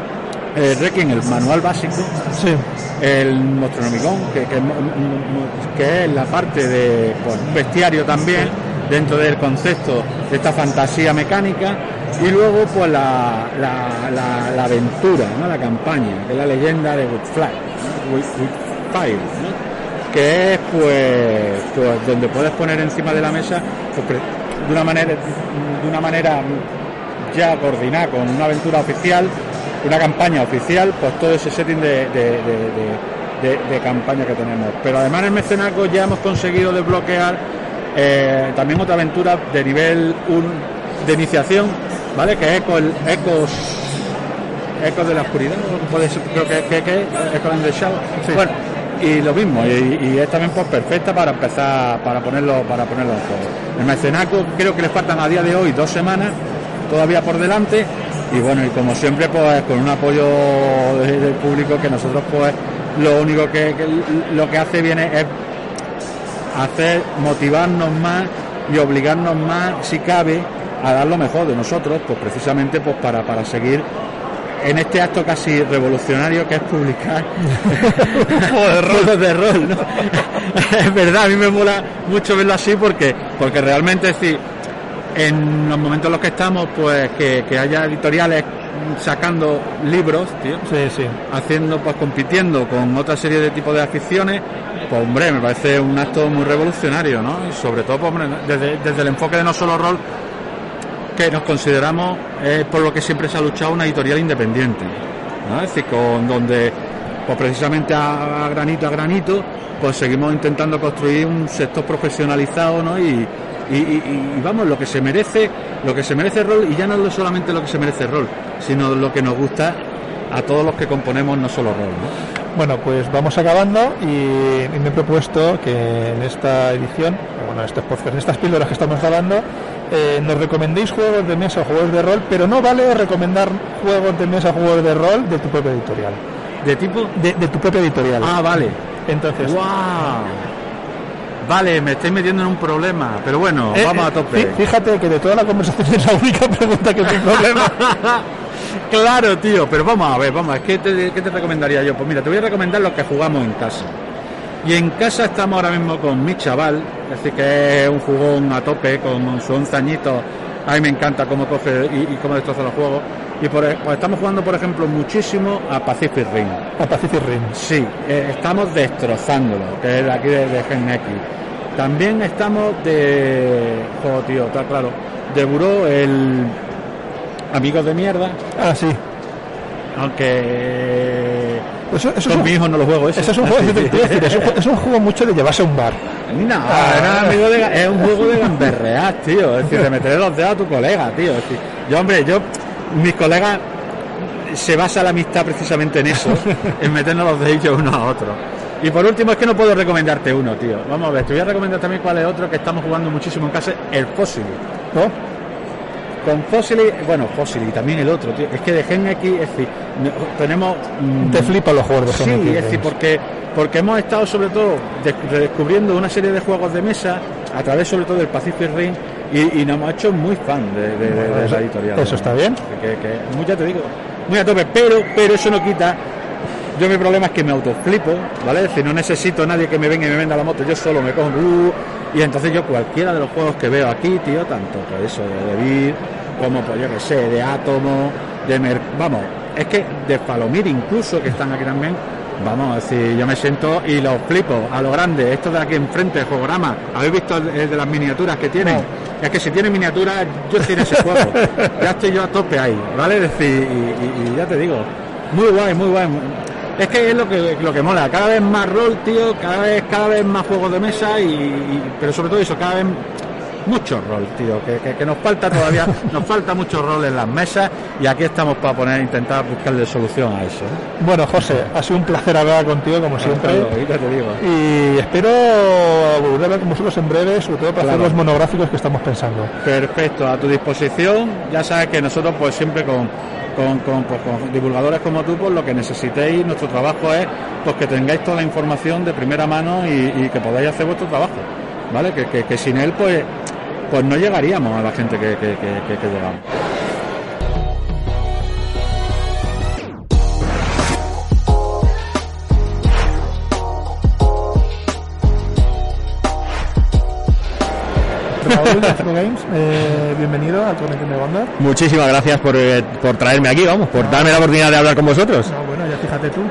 el Requiem, el manual básico, Sí. el Monstruonomicon, que, que, que es la parte de pues, un bestiario también dentro del concepto de esta fantasía mecánica, y luego pues la, la, la, la aventura, ¿no? La campaña, que es la leyenda de Woodfire, ¿no? Wood- Woodfire, ¿no? Que es pues, pues donde puedes poner encima de la mesa pues, pre- de una manera de una manera ya coordinada con una aventura oficial, una campaña oficial, pues todo ese setting de, de, de, de, de, de campaña que tenemos. Pero además en el mecenazgo ya hemos conseguido desbloquear eh, también otra aventura de nivel uno de iniciación, ¿vale? Que es Eco, el, Ecos Ecos de la Oscuridad, puede ser, creo que, que, que Echo in the Shadow. Sí. Bueno, y lo mismo, y, y es también pues perfecta para empezar, para ponerlo, para ponerlo en juego. El mecenazgo creo que le faltan a día de hoy dos semanas todavía por delante, y bueno, y como siempre pues con un apoyo de- del público, que nosotros pues lo único que, que lo que hace viene es hacer motivarnos más y obligarnos más, si cabe, a dar lo mejor de nosotros, pues precisamente pues para, para seguir en este acto casi revolucionario que es publicar juegos de rol, ¿no? Es verdad, a mí me mola mucho verlo así, porque porque realmente, es decir, en los momentos en los que estamos, pues que, que haya editoriales sacando libros, tío, Sí, sí. haciendo, pues compitiendo con otra serie de tipos de aficiones, pues hombre, me parece un acto muy revolucionario, ¿no? Y sobre todo, pues, hombre, desde, desde el enfoque de No Solo Rol, que nos consideramos, eh, por lo que siempre se ha luchado, una editorial independiente, ¿no? Es decir, con donde, pues precisamente a, a granito a granito, pues seguimos intentando construir un sector profesionalizado, ¿no? Y, y, y, y vamos, lo que se merece, lo que se merece Rol, y ya no es solamente lo que se merece Rol, sino lo que nos gusta a todos los que componemos No Solo Rol, ¿no? Bueno, pues vamos acabando, y, y me he propuesto que en esta edición, bueno, en estos podcasts, en estas píldoras que estamos grabando, eh, nos recomendéis juegos de mesa o juegos de rol, pero no vale recomendar juegos de mesa o juegos de rol de tu propia editorial. ¿De tipo? De, de tu propia editorial. Ah, vale. Entonces, ¡Guau! Vale, me estáis metiendo en un problema, pero bueno, eh, vamos eh, a tope. fí- Fíjate que de toda la conversación es la única pregunta que es un problema. Claro, tío, pero vamos a ver, vamos, ¿qué te, ¿qué te recomendaría yo? Pues mira, te voy a recomendar los que jugamos en casa. Y en casa estamos ahora mismo con mi chaval, es decir, que es un jugón a tope, con sus once añitos. A mí me encanta cómo coge y, y cómo destroza los juegos. Y por, pues estamos jugando, por ejemplo, muchísimo a Pacific Rim. A Pacific Rim. Sí, eh, estamos destrozándolo, que es de aquí de, de Gen X. También estamos de... Joder, tío, está claro. De Buró, el... Amigos de mierda, Ah, sí. aunque... Eso, eso es Con un, mi hijo no lo juego ese. eso es un juego, Así yo te- te que- iba a decir, es un, es un juego mucho de llevarse a un bar. No, no, amigo de, es un juego de gamberrear, tío. Es decir, de meterle los dedos a tu colega, tío. Es decir, yo, hombre, yo, mis colegas, se basa la amistad precisamente en eso, en meternos los dedillos uno a otro. Y por último, es que no puedo recomendarte uno, tío. Vamos a ver, te voy a recomendar también cuál es otro que estamos jugando muchísimo en casa, el Fossili, ¿no? Con Fossili, bueno, Fossili y también el otro, tío. Es que de Gen X, es decir, no, tenemos... Mmm, te flipan los juegos de Gen X. Sí, es decir, porque, porque hemos estado sobre todo redescubriendo una serie de juegos de mesa a través sobre todo del Pacific Rim y, y nos hemos hecho muy fan de, de, de, bueno, de eso, la editorial. Eso está bien. Que, que, muy, ya te digo, muy a tope, pero, pero eso no quita... Yo mi problema es que me autoflipo, ¿vale? Es decir, no necesito a nadie que me venga y me venda la moto, yo solo me cojo uh, y entonces yo cualquiera de los juegos que veo aquí, tío, tanto pues eso, de Vir, como pues yo que sé, de Átomo, de Mer... vamos, es que de Palomir incluso, que están aquí también, vamos, a decir, yo me siento y los flipo a lo grande, esto de aquí enfrente, el Juegorama, ¿habéis visto el, el de las miniaturas que tienen? No. Es que si tiene miniaturas, yo estoy en ese juego, ya estoy yo a tope ahí, ¿vale? Es decir, y, y, y ya te digo, muy guay, muy guay. Es que es lo que lo que mola, cada vez más rol, tío, cada vez cada vez más juegos de mesa y, y pero sobre todo eso, cada vez mucho rol, tío, que, que, que nos falta todavía, nos falta mucho rol en las mesas y aquí estamos para poner, intentar buscarle solución a eso. Bueno, José, ha sido un placer hablar contigo como siempre. Claro, te digo. Y espero volver a hablar con vosotros en breve, sobre todo para claro. hacer los monográficos que estamos pensando. Perfecto, a tu disposición, ya sabes que nosotros pues siempre con Con, con, pues, con divulgadores como tú, pues lo que necesitéis, nuestro trabajo es pues que tengáis toda la información de primera mano y, y que podáis hacer vuestro trabajo, ¿vale? Que, que, que sin él pues pues no llegaríamos a la gente que, que, que, que, que llegamos. Raúl de Afro Games, eh, bienvenido al Conecten de Banda. Muchísimas gracias por, eh, por traerme aquí, vamos, por no, darme la oportunidad de hablar con vosotros. No, bueno, ya fíjate tú.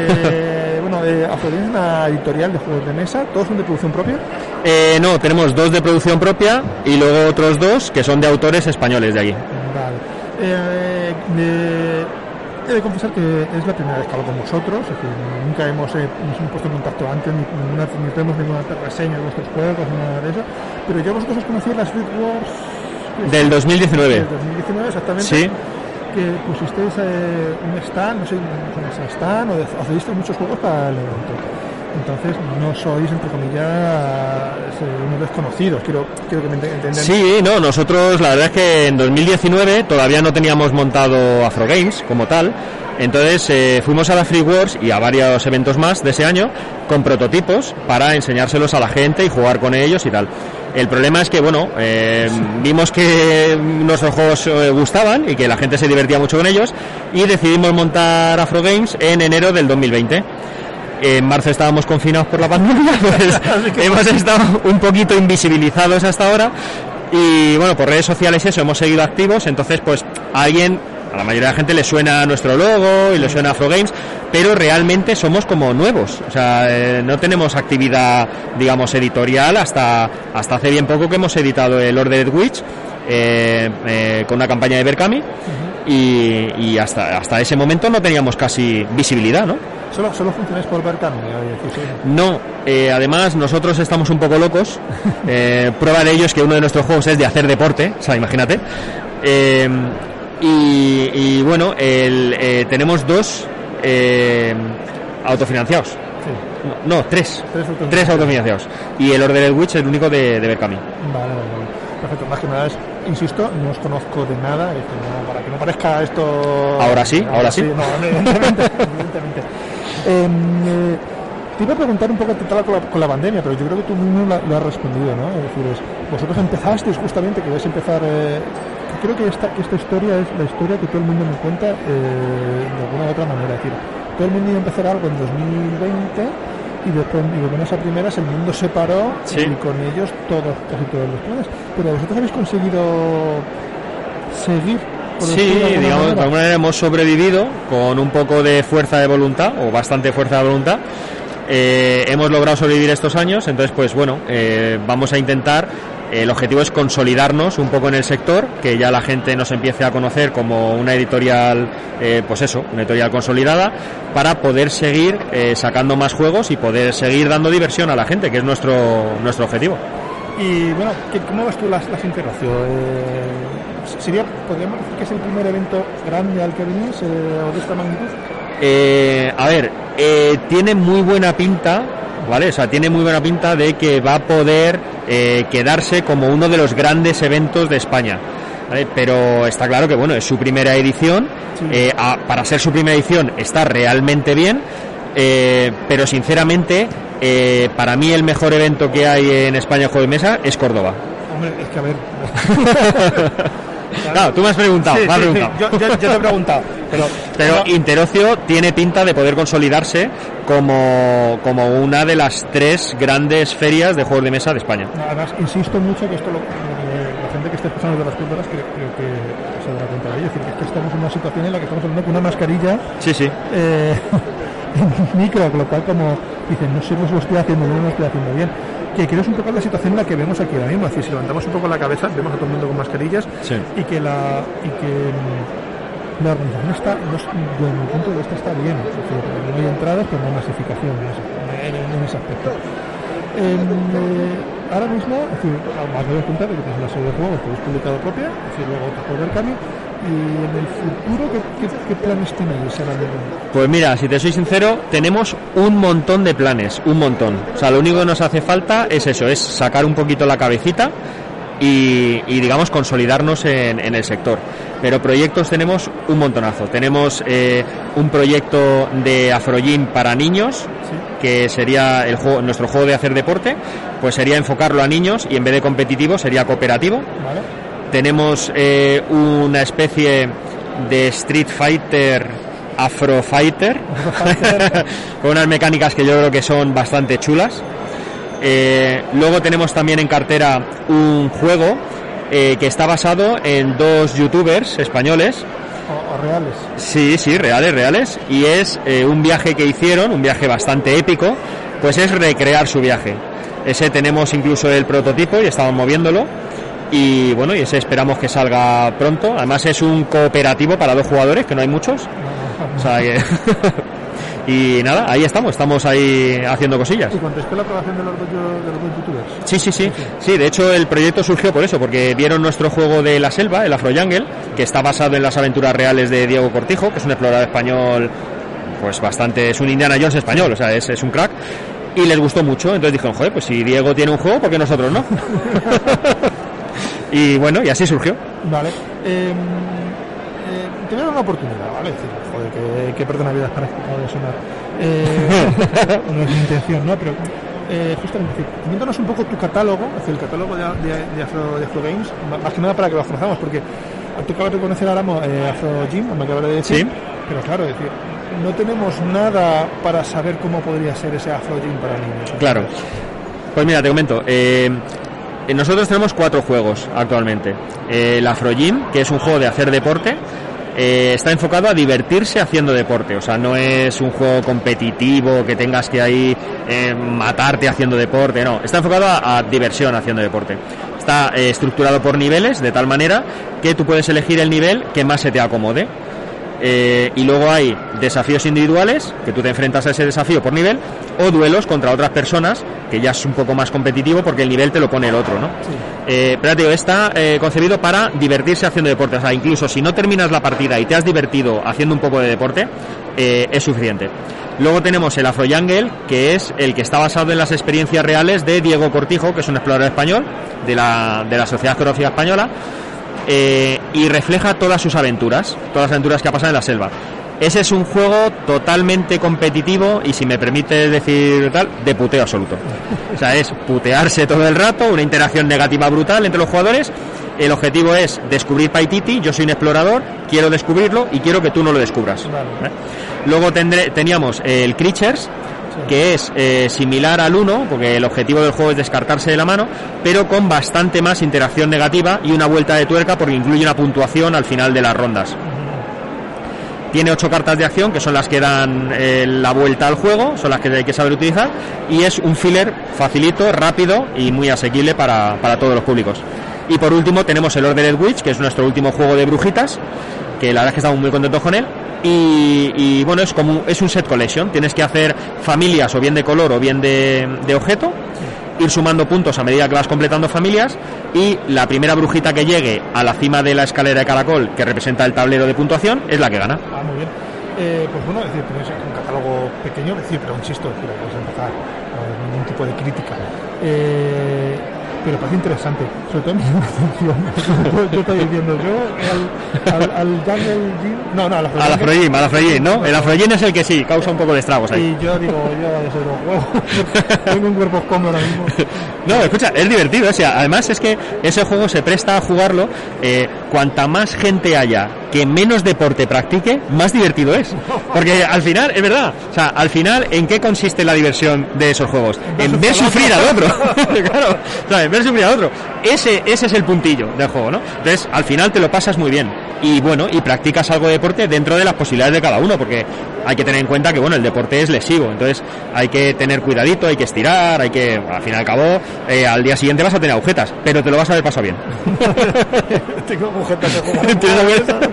Eh, bueno, eh, Afro Games es una editorial de juegos de mesa, ¿todos son de producción propia? Eh, no, tenemos dos de producción propia y luego otros dos que son de autores españoles de allí. Vale. Eh, de... He de confesar que es la primera vez que hablo con vosotros, es decir, nunca hemos, eh, nos hemos puesto en contacto antes, ni, ninguna, ni tenemos ninguna reseña de vuestros juegos, ni nada de eso, pero yo vosotros os conocí en las Freak Wars... Del dos mil diecinueve. Del dos mil diecinueve, exactamente. Sí. Que pusisteis eh, un stand, no sé, un stand, o hacéis muchos juegos para el evento. Entonces no sois, entre comillas, unos desconocidos, quiero, quiero que me entendan. Sí, no, nosotros la verdad es que en dos mil diecinueve todavía no teníamos montado Afro Games como tal, entonces eh, fuimos a la Free Wars y a varios eventos más de ese año con prototipos para enseñárselos a la gente y jugar con ellos y tal. El problema es que, bueno, eh, vimos que nuestros juegos eh, gustaban y que la gente se divertía mucho con ellos y decidimos montar Afro Games en enero del dos mil veinte. En marzo estábamos confinados por la pandemia, pues hemos estado un poquito invisibilizados hasta ahora y bueno, por redes sociales y eso hemos seguido activos, entonces pues a alguien, a la mayoría de la gente le suena nuestro logo y le suena Afro Games, pero realmente somos como nuevos, o sea, eh, no tenemos actividad, digamos, editorial hasta hasta hace bien poco que hemos editado el Ordered Witch eh, eh, con una campaña de Berkami y, y hasta hasta ese momento no teníamos casi visibilidad, ¿no? ¿Solo, solo funcionáis por Berkami? No, eh, además nosotros estamos un poco locos. Eh, prueba de ello es que uno de nuestros juegos es de hacer deporte, o sea, imagínate. Eh, y, y bueno, el, eh, tenemos dos eh, autofinanciados. Sí. No, no, tres. Tres, autofinanciados. tres autofinanciados. Y el Ordered Witch es el único de, de Berkami. Vale, vale, vale. Perfecto, más que nada es, insisto, no os conozco de nada, es que no, para que no parezca esto... Ahora sí, ahora, ahora sí. sí. No, evidentemente, evidentemente. Eh, te iba a preguntar un poco qué tal con la, con la pandemia, pero yo creo que tú mismo lo, lo has respondido, ¿no? Es decir, es, vosotros empezasteis justamente, que vais a empezar... Eh, creo que esta, que esta historia es la historia que todo el mundo me cuenta eh, de alguna u otra manera. Es decir, todo el mundo iba a empezar algo en dos mil veinte y después, y con esa primera el mundo se paró sí. y con ellos todos, casi todos los planes. Pero vosotros habéis conseguido seguir. Sí, de digamos, de alguna manera hemos sobrevivido con un poco de fuerza de voluntad, o bastante fuerza de voluntad. Eh, hemos logrado sobrevivir estos años, entonces pues bueno, eh, vamos a intentar El objetivo es consolidarnos un poco en el sector, que ya la gente nos empiece a conocer como una editorial, eh, pues eso, una editorial consolidada, para poder seguir eh, sacando más juegos y poder seguir dando diversión a la gente, que es nuestro nuestro objetivo. Y bueno, ¿cómo ves tú las, las integración? Eh, ¿Sería, podríamos decir que es el primer evento grande al que venís eh, o de esta magnitud? Eh, a ver, eh, tiene muy buena pinta, ¿vale? O sea, tiene muy buena pinta de que va a poder eh, quedarse como uno de los grandes eventos de España, ¿vale? Pero está claro que, bueno, es su primera edición, sí. eh, a, para ser su primera edición está realmente bien, eh, pero sinceramente, eh, para mí el mejor evento que hay en España de juego de mesa es Córdoba. Hombre, es que a ver... Claro, tú me has preguntado, sí, me has sí, preguntado. Sí. Yo, yo, yo te he preguntado. Pero, pero no. Interocio tiene pinta de poder consolidarse como, como una de las tres grandes ferias de juegos de mesa de España. Además, insisto mucho que esto lo, eh, la gente que esté escuchando de las píldoras creo, creo que se dará cuenta de ello. Es decir, que, es que estamos en una situación en la que estamos hablando con una mascarilla sí, sí. Eh, en micro, con lo cual como dicen, no sé si lo estoy haciendo bien, no lo estoy haciendo bien. Que creo es un poco la situación en la que vemos aquí ahora mismo, es decir, si levantamos un poco la cabeza, vemos a todo el mundo con mascarillas sí. y que la y que la organización está, desde mi punto de vista, está bien, es decir, no hay entradas, pero no hay masificación en ese, en ese aspecto. Eh, eh, ahora mismo, es decir, más me doy cuenta de que tenéis una serie de juegos que habéis publicado propia, es decir, luego otro juego del cambio. Y en el futuro, ¿qué, qué, qué planes tenéis ahora mismo? Pues mira, si te soy sincero, tenemos un montón de planes, un montón. O sea, lo único que nos hace falta es eso, es sacar un poquito la cabecita y, y digamos, consolidarnos en, en el sector. Pero proyectos tenemos un montonazo. Tenemos eh, un proyecto de Afrogym para niños, ¿sí? Que sería el juego, nuestro juego de hacer deporte, pues sería enfocarlo a niños y en vez de competitivo sería cooperativo. Vale. Tenemos eh, una especie de Street Fighter Afro Fighter con unas mecánicas que yo creo que son bastante chulas. Eh, luego tenemos también en cartera un juego eh, que está basado en dos youtubers españoles. ¿O, o reales? Sí, sí, reales, reales. Y es eh, un viaje que hicieron, un viaje bastante épico, pues es recrear su viaje. Ese tenemos incluso el prototipo y estamos moviéndolo. Y bueno, y ese esperamos que salga pronto. Además es un cooperativo para dos jugadores, que no hay muchos. O sea que... y nada, ahí estamos, estamos ahí haciendo cosillas. ¿Y contestó la aprobación de los dos, de los dos youtubers? Sí, sí, sí, sí. De hecho el proyecto surgió por eso, porque vieron nuestro juego de la selva, el Afro Jungle, que está basado en las aventuras reales de Diego Cortijo, que es un explorador español, pues bastante, es un Indiana Jones español, o sea, es, es un crack. Y les gustó mucho, entonces dijeron, joder, pues si Diego tiene un juego, ¿por qué nosotros no? Y bueno, y así surgió. Vale. Eh, eh, te voy a dar una oportunidad, ¿vale? Es decir, joder, que, que perdona vida para acabo de sonar. Eh, no es mi intención, ¿no? Pero eh, justamente, es decir, coméntanos un poco tu catálogo, es decir, el catálogo de, de, de, Afro, de Afro Games, más que nada para que lo conozcamos, porque tú acabas de conocer ahora eh, Afro Gym, me acabas de decir. Sí. Pero claro, es decir, no tenemos nada para saber cómo podría ser ese Afro Gym para niños. Claro. Pues mira, te comento. Eh, nosotros tenemos cuatro juegos actualmente. Eh, el Afro Gym, que es un juego de hacer deporte, eh, está enfocado a divertirse haciendo deporte. O sea, no es un juego competitivo que tengas que ahí eh, matarte haciendo deporte. No, está enfocado a, a diversión haciendo deporte. Está eh, estructurado por niveles, de tal manera que tú puedes elegir el nivel que más se te acomode. Eh, y luego hay desafíos individuales, que tú te enfrentas a ese desafío por nivel, o duelos contra otras personas, que ya es un poco más competitivo porque el nivel te lo pone el otro, ¿no? Sí. Eh, pero digo, está eh, concebido para divertirse haciendo deporte. O sea, incluso si no terminas la partida y te has divertido haciendo un poco de deporte, eh, es suficiente. Luego tenemos el Afro Jungle, que es el que está basado en las experiencias reales de Diego Cortijo, que es un explorador español de la, de la Sociedad Geográfica Española. Eh, y refleja todas sus aventuras, todas las aventuras que ha pasado en la selva. Ese es un juego totalmente competitivo y, si me permite decir tal, de puteo absoluto. O sea, es putearse todo el rato, una interacción negativa brutal entre los jugadores. El objetivo es descubrir Paititi. Yo soy un explorador, quiero descubrirlo y quiero que tú no lo descubras. ¿Eh? Luego tendré, teníamos el Creatures, que es eh, similar al uno, porque el objetivo del juego es descartarse de la mano, pero con bastante más interacción negativa y una vuelta de tuerca, porque incluye una puntuación al final de las rondas. Tiene ocho cartas de acción, que son las que dan eh, la vuelta al juego, son las que hay que saber utilizar, y es un filler facilito, rápido y muy asequible para, para todos los públicos. Y por último tenemos el Ordered Witch, que es nuestro último juego de brujitas, que la verdad es que estamos muy contentos con él. Y, y bueno, es como es un set collection, tienes que hacer familias o bien de color o bien de, de objeto, ir sumando puntos a medida que vas completando familias, y la primera brujita que llegue a la cima de la escalera de caracol, que representa el tablero de puntuación, es la que gana. Ah, muy bien. Eh, pues bueno, es decir, tenéis un catálogo pequeño, es decir, pero insisto, es decir, puedes empezar, no hay ningún tipo de crítica. Eh, pero parece interesante, sobre todo me llama la atención. yo, yo estoy viendo, yo al, al, al Jungle Gym, no, no, al Al Afrogym, al Afrogym, ¿no? El Afrogym es el que sí, causa un poco de estragos ahí. Y yo digo, yo desde los huevos, tengo un cuerpo cómodo ahora mismo. No, escucha, es divertido, o sea, además es que ese juego se presta a jugarlo, eh, cuanta más gente haya que menos deporte practique, más divertido es. Porque al final, es verdad, o sea, al final, ¿en qué consiste la diversión de esos juegos? En ver sufrir al otro. Claro, ¿sabes? Ver sufrir al otro. Ese, ese es el puntillo del juego, ¿no? Entonces, al final te lo pasas muy bien. Y bueno, y practicas algo de deporte dentro de las posibilidades de cada uno, porque hay que tener en cuenta que, bueno, el deporte es lesivo, entonces hay que tener cuidadito, hay que estirar, hay que, al fin y al cabo, eh, al día siguiente vas a tener agujetas, pero te lo vas a haber pasado bien. Tengo agujetas de jugar.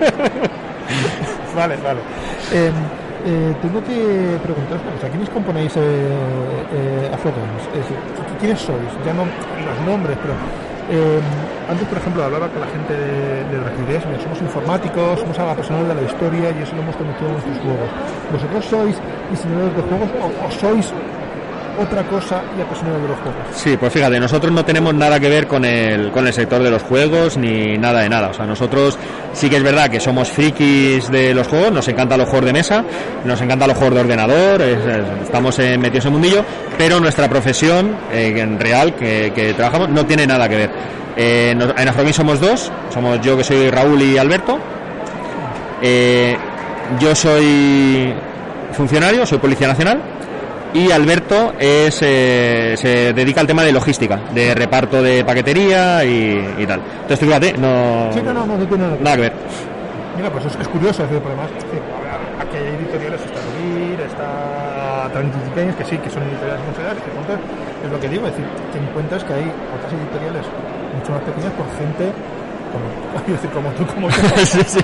Vale, vale. Eh, eh, tengo que preguntaros, porque ¿quiénes componéis eh, eh, Afrogames? Es decir, ¿quiénes sois? Ya no los nombres, pero eh, antes, por ejemplo, hablaba con la gente de, de Draquideas, mira, somos informáticos, somos algo personal de la historia y eso lo hemos transmitido en nuestros juegos. ¿Vosotros sois diseñadores de juegos o, o sois otra cosa y apasionados de los juegos? Sí, pues fíjate, nosotros no tenemos nada que ver con el, con el sector de los juegos ni nada de nada. O sea, nosotros sí que es verdad que somos frikis de los juegos, nos encantan los juegos de mesa, nos encantan los juegos de ordenador, es, es, estamos en, metidos en el mundillo, pero nuestra profesión eh, en real que, que trabajamos no tiene nada que ver. Eh, nos, en Afrogame somos dos, somos yo que soy Raúl y Alberto. Eh, yo soy funcionario, soy Policía Nacional. Y Alberto es, eh, se dedica al tema de logística, de reparto de paquetería y, y tal. Entonces, fíjate, no, sí, no, no, no, no tiene nada que ver. Nada que ver. Mira, pues es, es curioso, es decir, además, es decir, aquí hay editoriales, está Levir, está Transit Games, que sí, que son editoriales consideradas, que entonces, es lo que digo, es decir, te encuentras que hay otras editoriales mucho más pequeñas por gente como, decir, como tú, como yo. Sí, sí.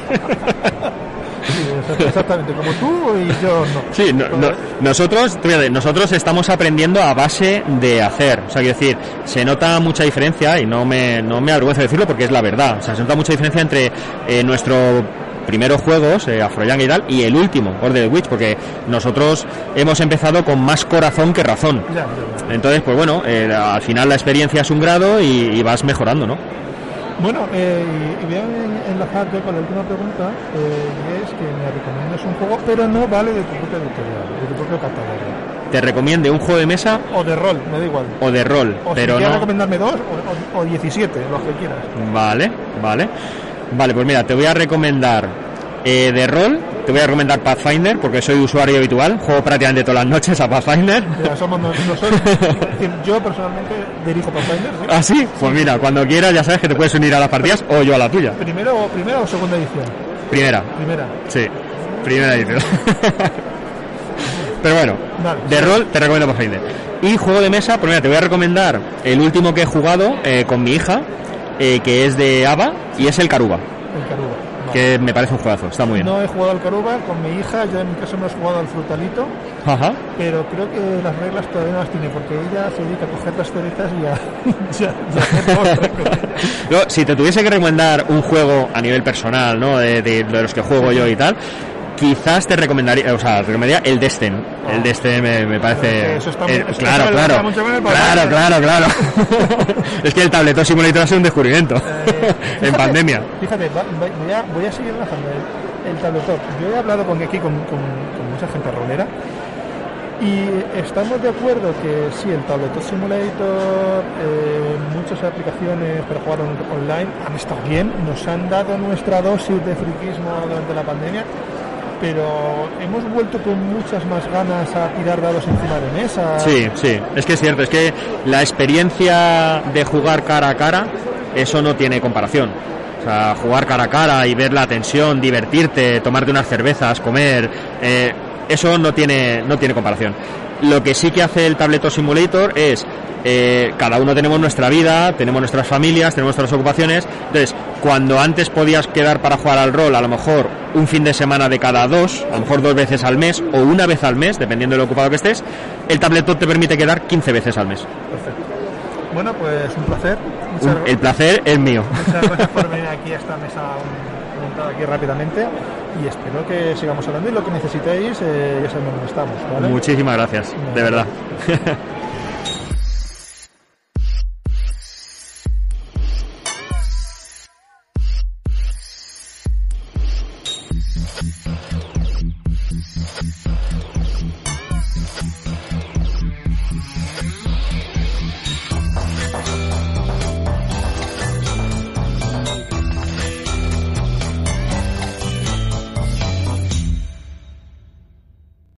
Sí, exactamente, como tú y yo no. Sí, no, no, nosotros, fíjate, nosotros estamos aprendiendo a base de hacer. O sea, quiero decir, se nota mucha diferencia y no me, no me avergüenza decirlo porque es la verdad. O sea, se nota mucha diferencia entre eh, nuestro primeros juegos, eh, Afroyang y tal, y el último, Ordered Witch, porque nosotros hemos empezado con más corazón que razón. Ya, ya, ya. Entonces, pues bueno, eh, al final la experiencia es un grado y, y vas mejorando, ¿no? Bueno, eh, y, y voy a enlazar yo con la última pregunta, eh, y es que me recomiendas un juego, pero no vale de tu propia editorial, de tu propio catálogo. Te recomiende un juego de mesa o de rol, me da igual. O de rol, o pero si quieres no. recomendarme dos o, o, o diecisiete, los que quieras. Vale, vale. Vale, pues mira, te voy a recomendar eh, de rol, te voy a recomendar Pathfinder, porque soy usuario habitual, juego prácticamente todas las noches a Pathfinder. Ya somos nosotros. Yo personalmente dirijo Pathfinder. ¿Sí? ¿Ah, sí? Pues mira, cuando quieras ya sabes que te puedes unir a las partidas o yo a la tuya. ¿Primero, primera o segunda edición? Primera. Primera. Sí, primera edición. Pero bueno, vale, de sí. Rol te recomiendo Pathfinder. Y juego de mesa, pues mira, te voy a recomendar el último que he jugado eh, con mi hija, eh, que es de Ava, y es el Caruba. El Caruba. Vale. Que me parece un juegazo, está muy bien. No he jugado al Caruba con mi hija, yo en mi caso no he jugado al Frutalito. Ajá. Pero creo que las reglas todavía no las tiene, porque ella se dedica a coger las ceretas y a, ya, ya hacer postre con ella. No, si te tuviese que recomendar un juego a nivel personal, ¿no? De, de, de los que juego yo y tal, quizás te recomendaría, o sea, te recomendaría el Destin. Oh. El Destin me, me parece... Eso está, el, eso claro, está claro, claro, claro, claro, claro. Es que el Tabletop Simulator ha sido un descubrimiento eh, fíjate, en pandemia. Fíjate, voy a, voy a seguir bajando el, el Tabletop. Yo he hablado con, aquí con, con, con mucha gente rolera y estamos de acuerdo que sí, el Tabletop Simulator, eh, muchas aplicaciones para jugar on, online han estado bien, nos han dado nuestra dosis de friquismo durante la pandemia, pero hemos vuelto con muchas más ganas a tirar dados encima de mesa. Sí, sí, es que es cierto, es que la experiencia de jugar cara a cara, eso no tiene comparación. O sea, jugar cara a cara y ver la tensión, divertirte, tomarte unas cervezas, comer, eh, eso no tiene, no tiene comparación. Lo que sí que hace el Tabletop Simulator es, eh, cada uno tenemos nuestra vida, tenemos nuestras familias, tenemos nuestras ocupaciones, entonces cuando antes podías quedar para jugar al rol a lo mejor un fin de semana de cada dos, a lo mejor dos veces al mes o una vez al mes, dependiendo de lo ocupado que estés, el Tabletop te permite quedar quince veces al mes. Perfecto. Bueno, pues un placer. Un, el placer es mío. Muchas gracias por venir aquí a esta mesa montada aquí rápidamente y espero que sigamos hablando y lo que necesitéis, eh, ya sabemos dónde estamos, ¿vale? Muchísimas gracias, de verdad.